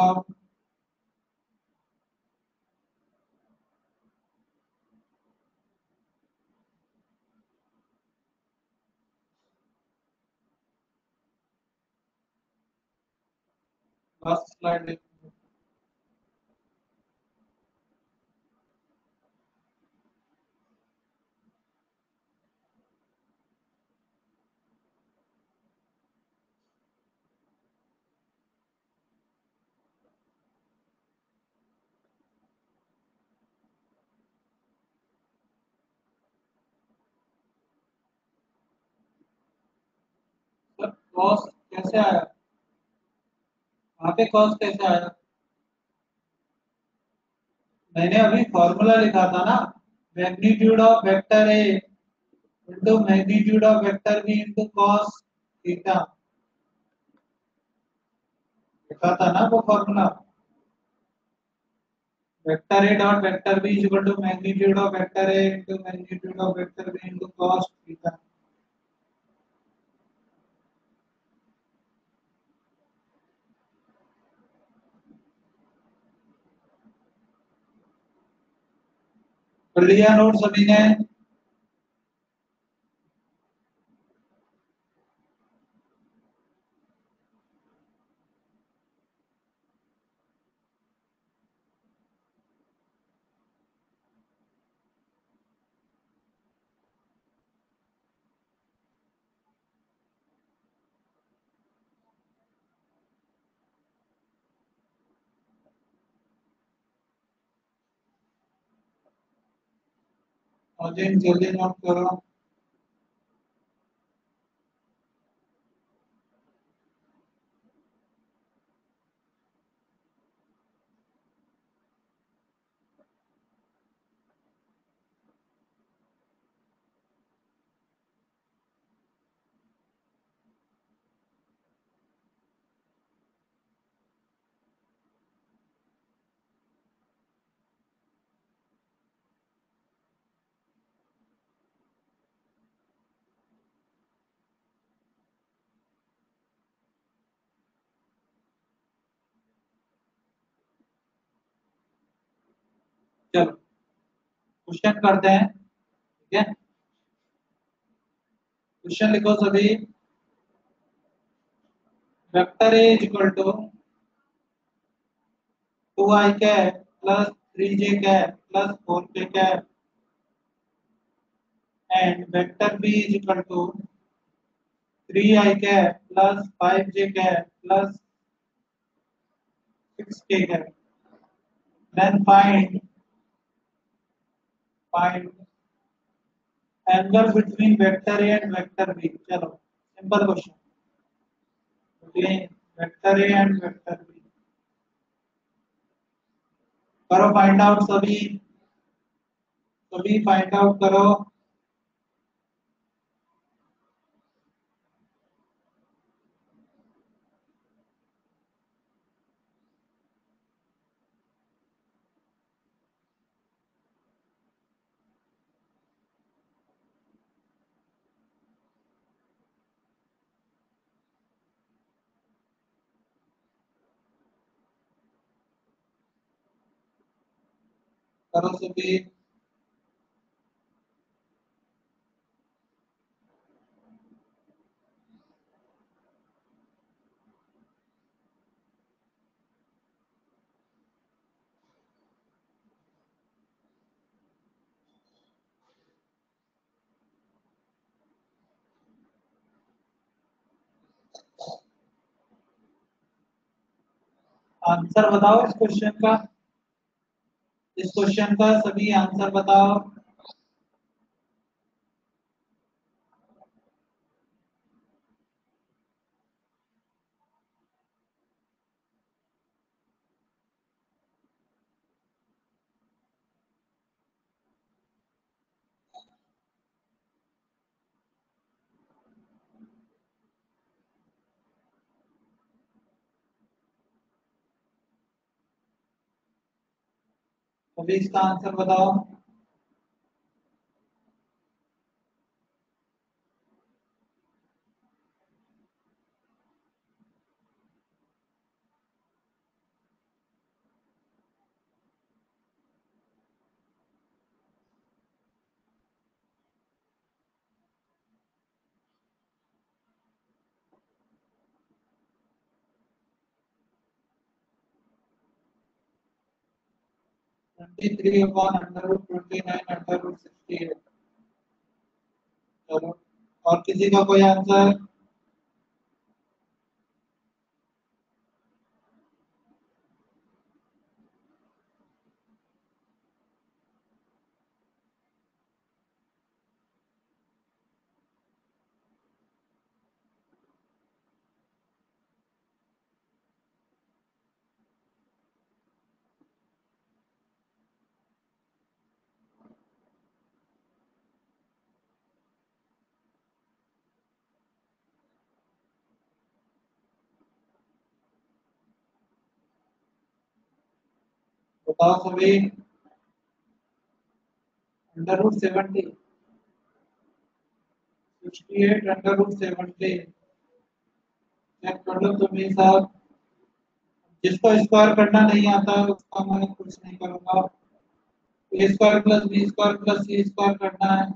लास्ट स्लाइड कॉस कैसे आया, वहां पे कॉस कैसे आया? मैंने अभी फॉर्मूला लिखा था ना, magnitude of vector A into magnitude of vector v into cos theta। लिखा था ना वो formula, vector A dot vector B is equal to magnitude of vector A into magnitude of vector B into cos theta. कर लिया note सभी ने? और जिन जल्दी नोट करो। चलो क्वेश्चन करते हैं, ठीक है? क्वेश्चन लिखो सभी। Vector A is equal to two I cap plus three J cap plus four K cap and vector B is equal to three I cap plus five J cap plus six K cap. Then find find angle between vector A and vector B. चलो simple question, between vector A and vector B करो find out सभी, सभी find out करो। करो सभी। Answer बताओ इस question का, इस क्वेश्चन का सभी आंसर बताओ। सभी इसका आंसर बताओ। Twenty three upon under root twenty nine under root sixty eight. चलो और किसी का कोई आंसर? बताओ सभी। Under root seventy, sixty eight under root seventy. Check कर लो तुम ही साहब। जिसको स्क्वायर करना नहीं आता है उसका मैं कुछ नहीं करूंगा। A square plus B square plus C square करना है।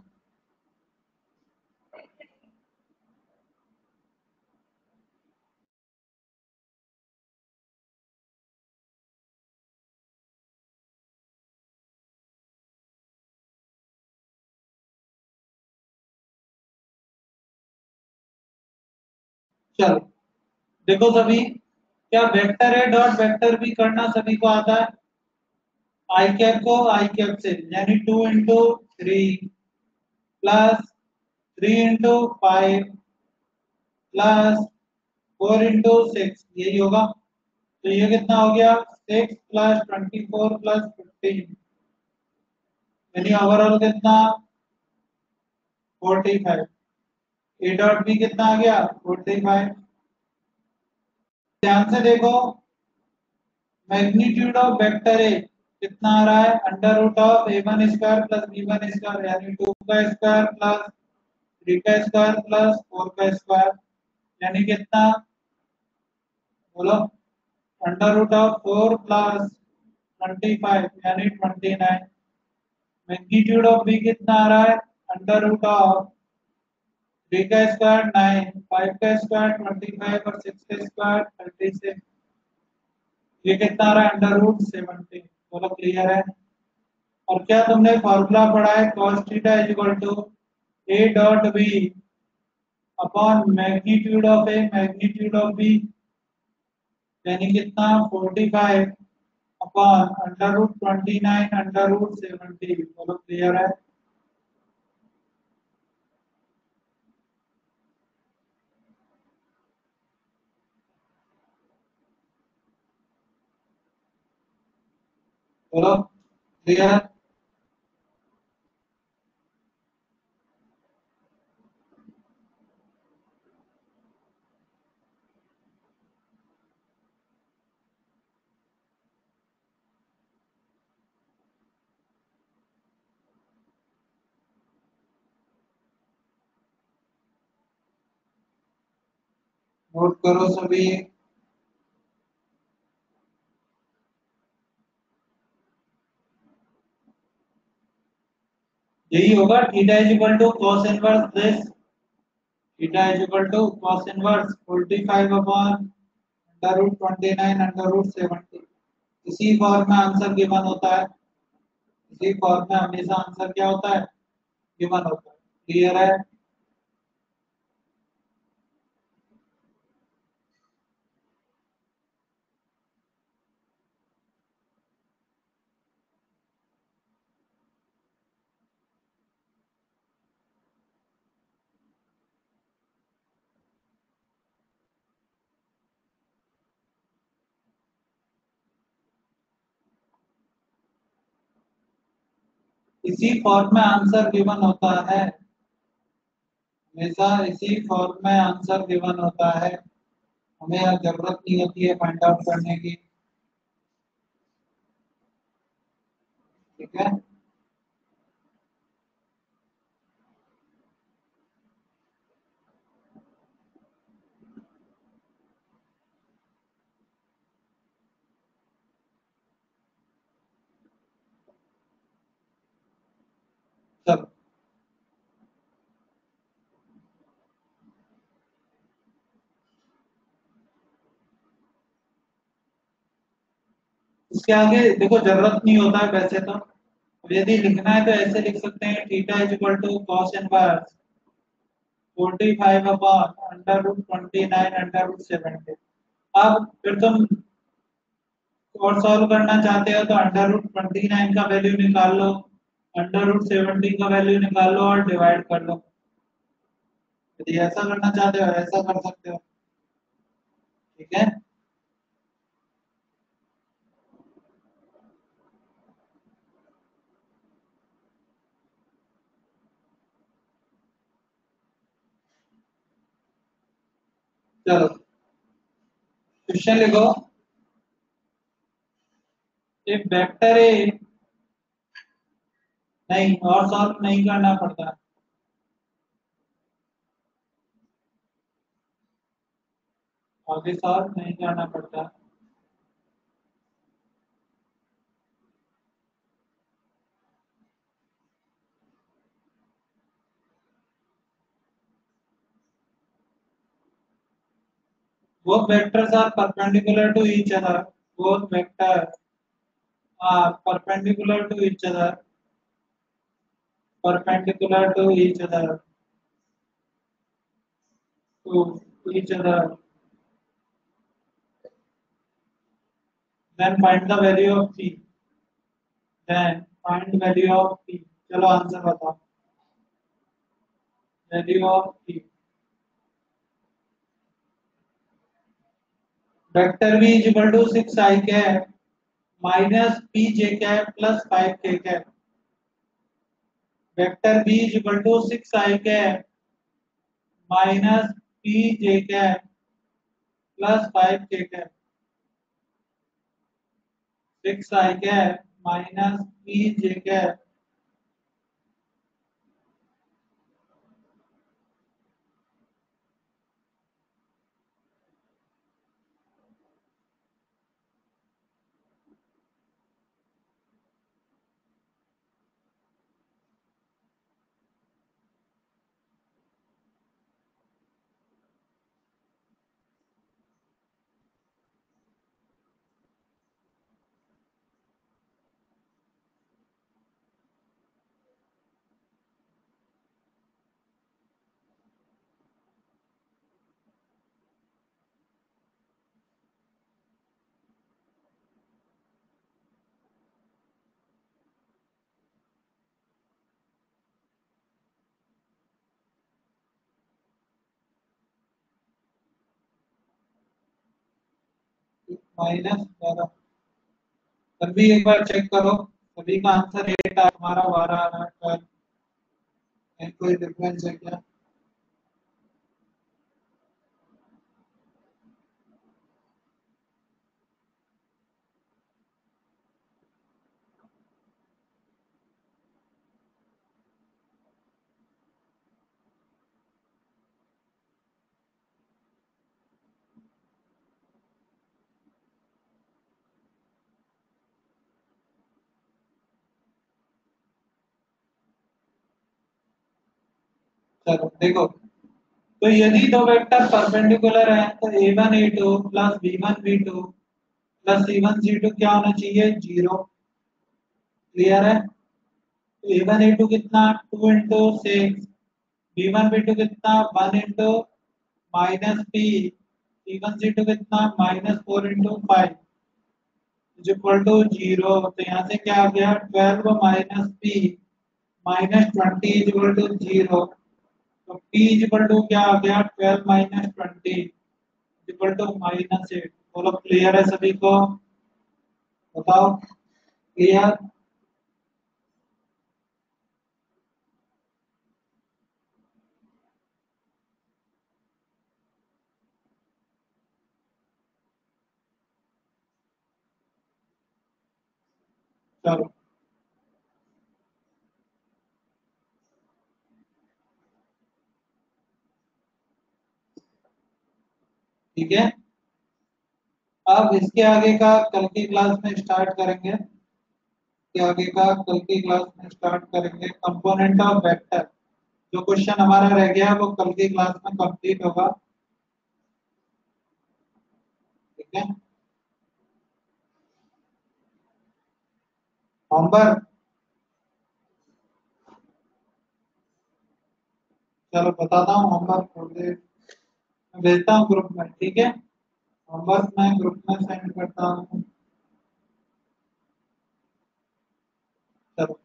चलो देखो सभी, क्या vector A dot vector B करना सभी को आता है? आई कैप को आई कैप से, यानी two into three plus three into five plus four into six, यही होगा। तो ये कितना हो गया? Six plus twenty four plus fifteen, यानी ओवरऑल कितना? Forty five. A dot B कितना आ गया? Forty five. ध्यान से देखो, मैग्नीट्यूड ऑफ वेक्टर ए कितना आ रहा है? Under root of A one square plus B one square, यानी टू का स्क्वायर प्लस थ्री का स्क्वायर प्लस फोर का स्क्वायर, यानी कितना? बोलो। Under root of four plus twenty five यानी twenty nine. Magnitude of B कितना आ रहा है? अंडर रूट ऑफ थ्री का स्क्वायर नाइन, फाइव का स्क्वायर ट्वेंटी फाइव और सिक्स का स्क्वायर थर्टी सिक्स, ये कितना आ रहा है? Under root seventy. बोलो क्लियर है? और क्या तुमने फॉर्मूला पढ़ा है? cos theta is equal to A dot B upon magnitude of A magnitude of B, यानी कितना? Forty five upon under root twenty nine under root seventy. बोलो क्लियर है? बोलो क्लियर। नोट करो सभी। यही होगा, theta is equal to cos inverse this, theta is equal to cos inverse forty five upon under root twenty nine under root seventy. इसी form में answer given होता है। इसी फॉर्म में हमेशा आंसर क्या होता है? गिवन होता है। क्लियर है? इसी फॉर्म में आंसर गिवन होता है। हमेशा इसी फॉर्म में आंसर गिवन होता है। हमें जरूरत नहीं होती है फाइंड आउट करने की। ठीक है? चलो इसके आगे देखो, जरूरत नहीं होता है वैसे तो। अब यदि लिखना है तो ऐसे लिख सकते हैं, theta is equal to cos inverse forty five upon under root twenty nine under root seventy. अब फिर तुम और सॉल्व करना चाहते हो तो अंडर रूट ट्वेंटी नाइन का वैल्यू निकाल लो, अंडर रूट सेवेंटी का वैल्यू निकाल लो और डिवाइड कर लो। यदि ऐसा करना चाहते हो ऐसा कर सकते हो। ठीक है? चलो क्वेश्चन लिखो। इफ वेक्टर ए, नहीं और सॉल्व नहीं करना पड़ता, आगे सॉल्व नहीं करना पड़ता। Both vectors are perpendicular to each other. Both vectors are perpendicular to each other. Perpendicular to each other. To each other. Then find the value of p. Then find value of p. चलो answer बताओ। Value of p. Vector v is equal to six I cap minus p j cap plus five k cap. Vector v is equal to six I cap minus p j cap plus five k cap. six I cap minus p j cap minus बारह। तब भी एक बार check करो, सभी का answer eight आ, हमारा बारह आ रहा है, ट्वेल्व। कोई डिफरेंस है क्या? चलो देखो, तो यदि दो वेक्टर परपेंडिकुलर हैं तो A one A two plus B one B two plus C one C two क्या होना चाहिए? जीरो। क्लियर है? तो ए वन ए टू कितना? Two into six. B one B two कितना? One into minus P. C one C two कितना? Minus four into five is equal to zero. तो यहाँ से क्या आ गया? Twelve minus P minus twenty is equal to zero. तो p is equal to क्या आ गया? Twelve minus twenty equal to minus eight. बोलो क्लियर है सभी को? बताओ क्लियर? चलो ठीक है, अब इसके आगे का कल की क्लास में स्टार्ट करेंगे। इसके आगे का कल की क्लास में स्टार्ट करेंगे कंपोनेंट ऑफ वेक्टर। जो क्वेश्चन हमारा रह गया वो कल की क्लास में कंप्लीट होगा। ठीक है, होमवर्क चलो बताता हूँ। होमवर्क थोड़ी देर में भेजता हूँ ग्रुप में, ठीक है? होमवर्क मैं ग्रुप में सेंड करता हूँ। चलो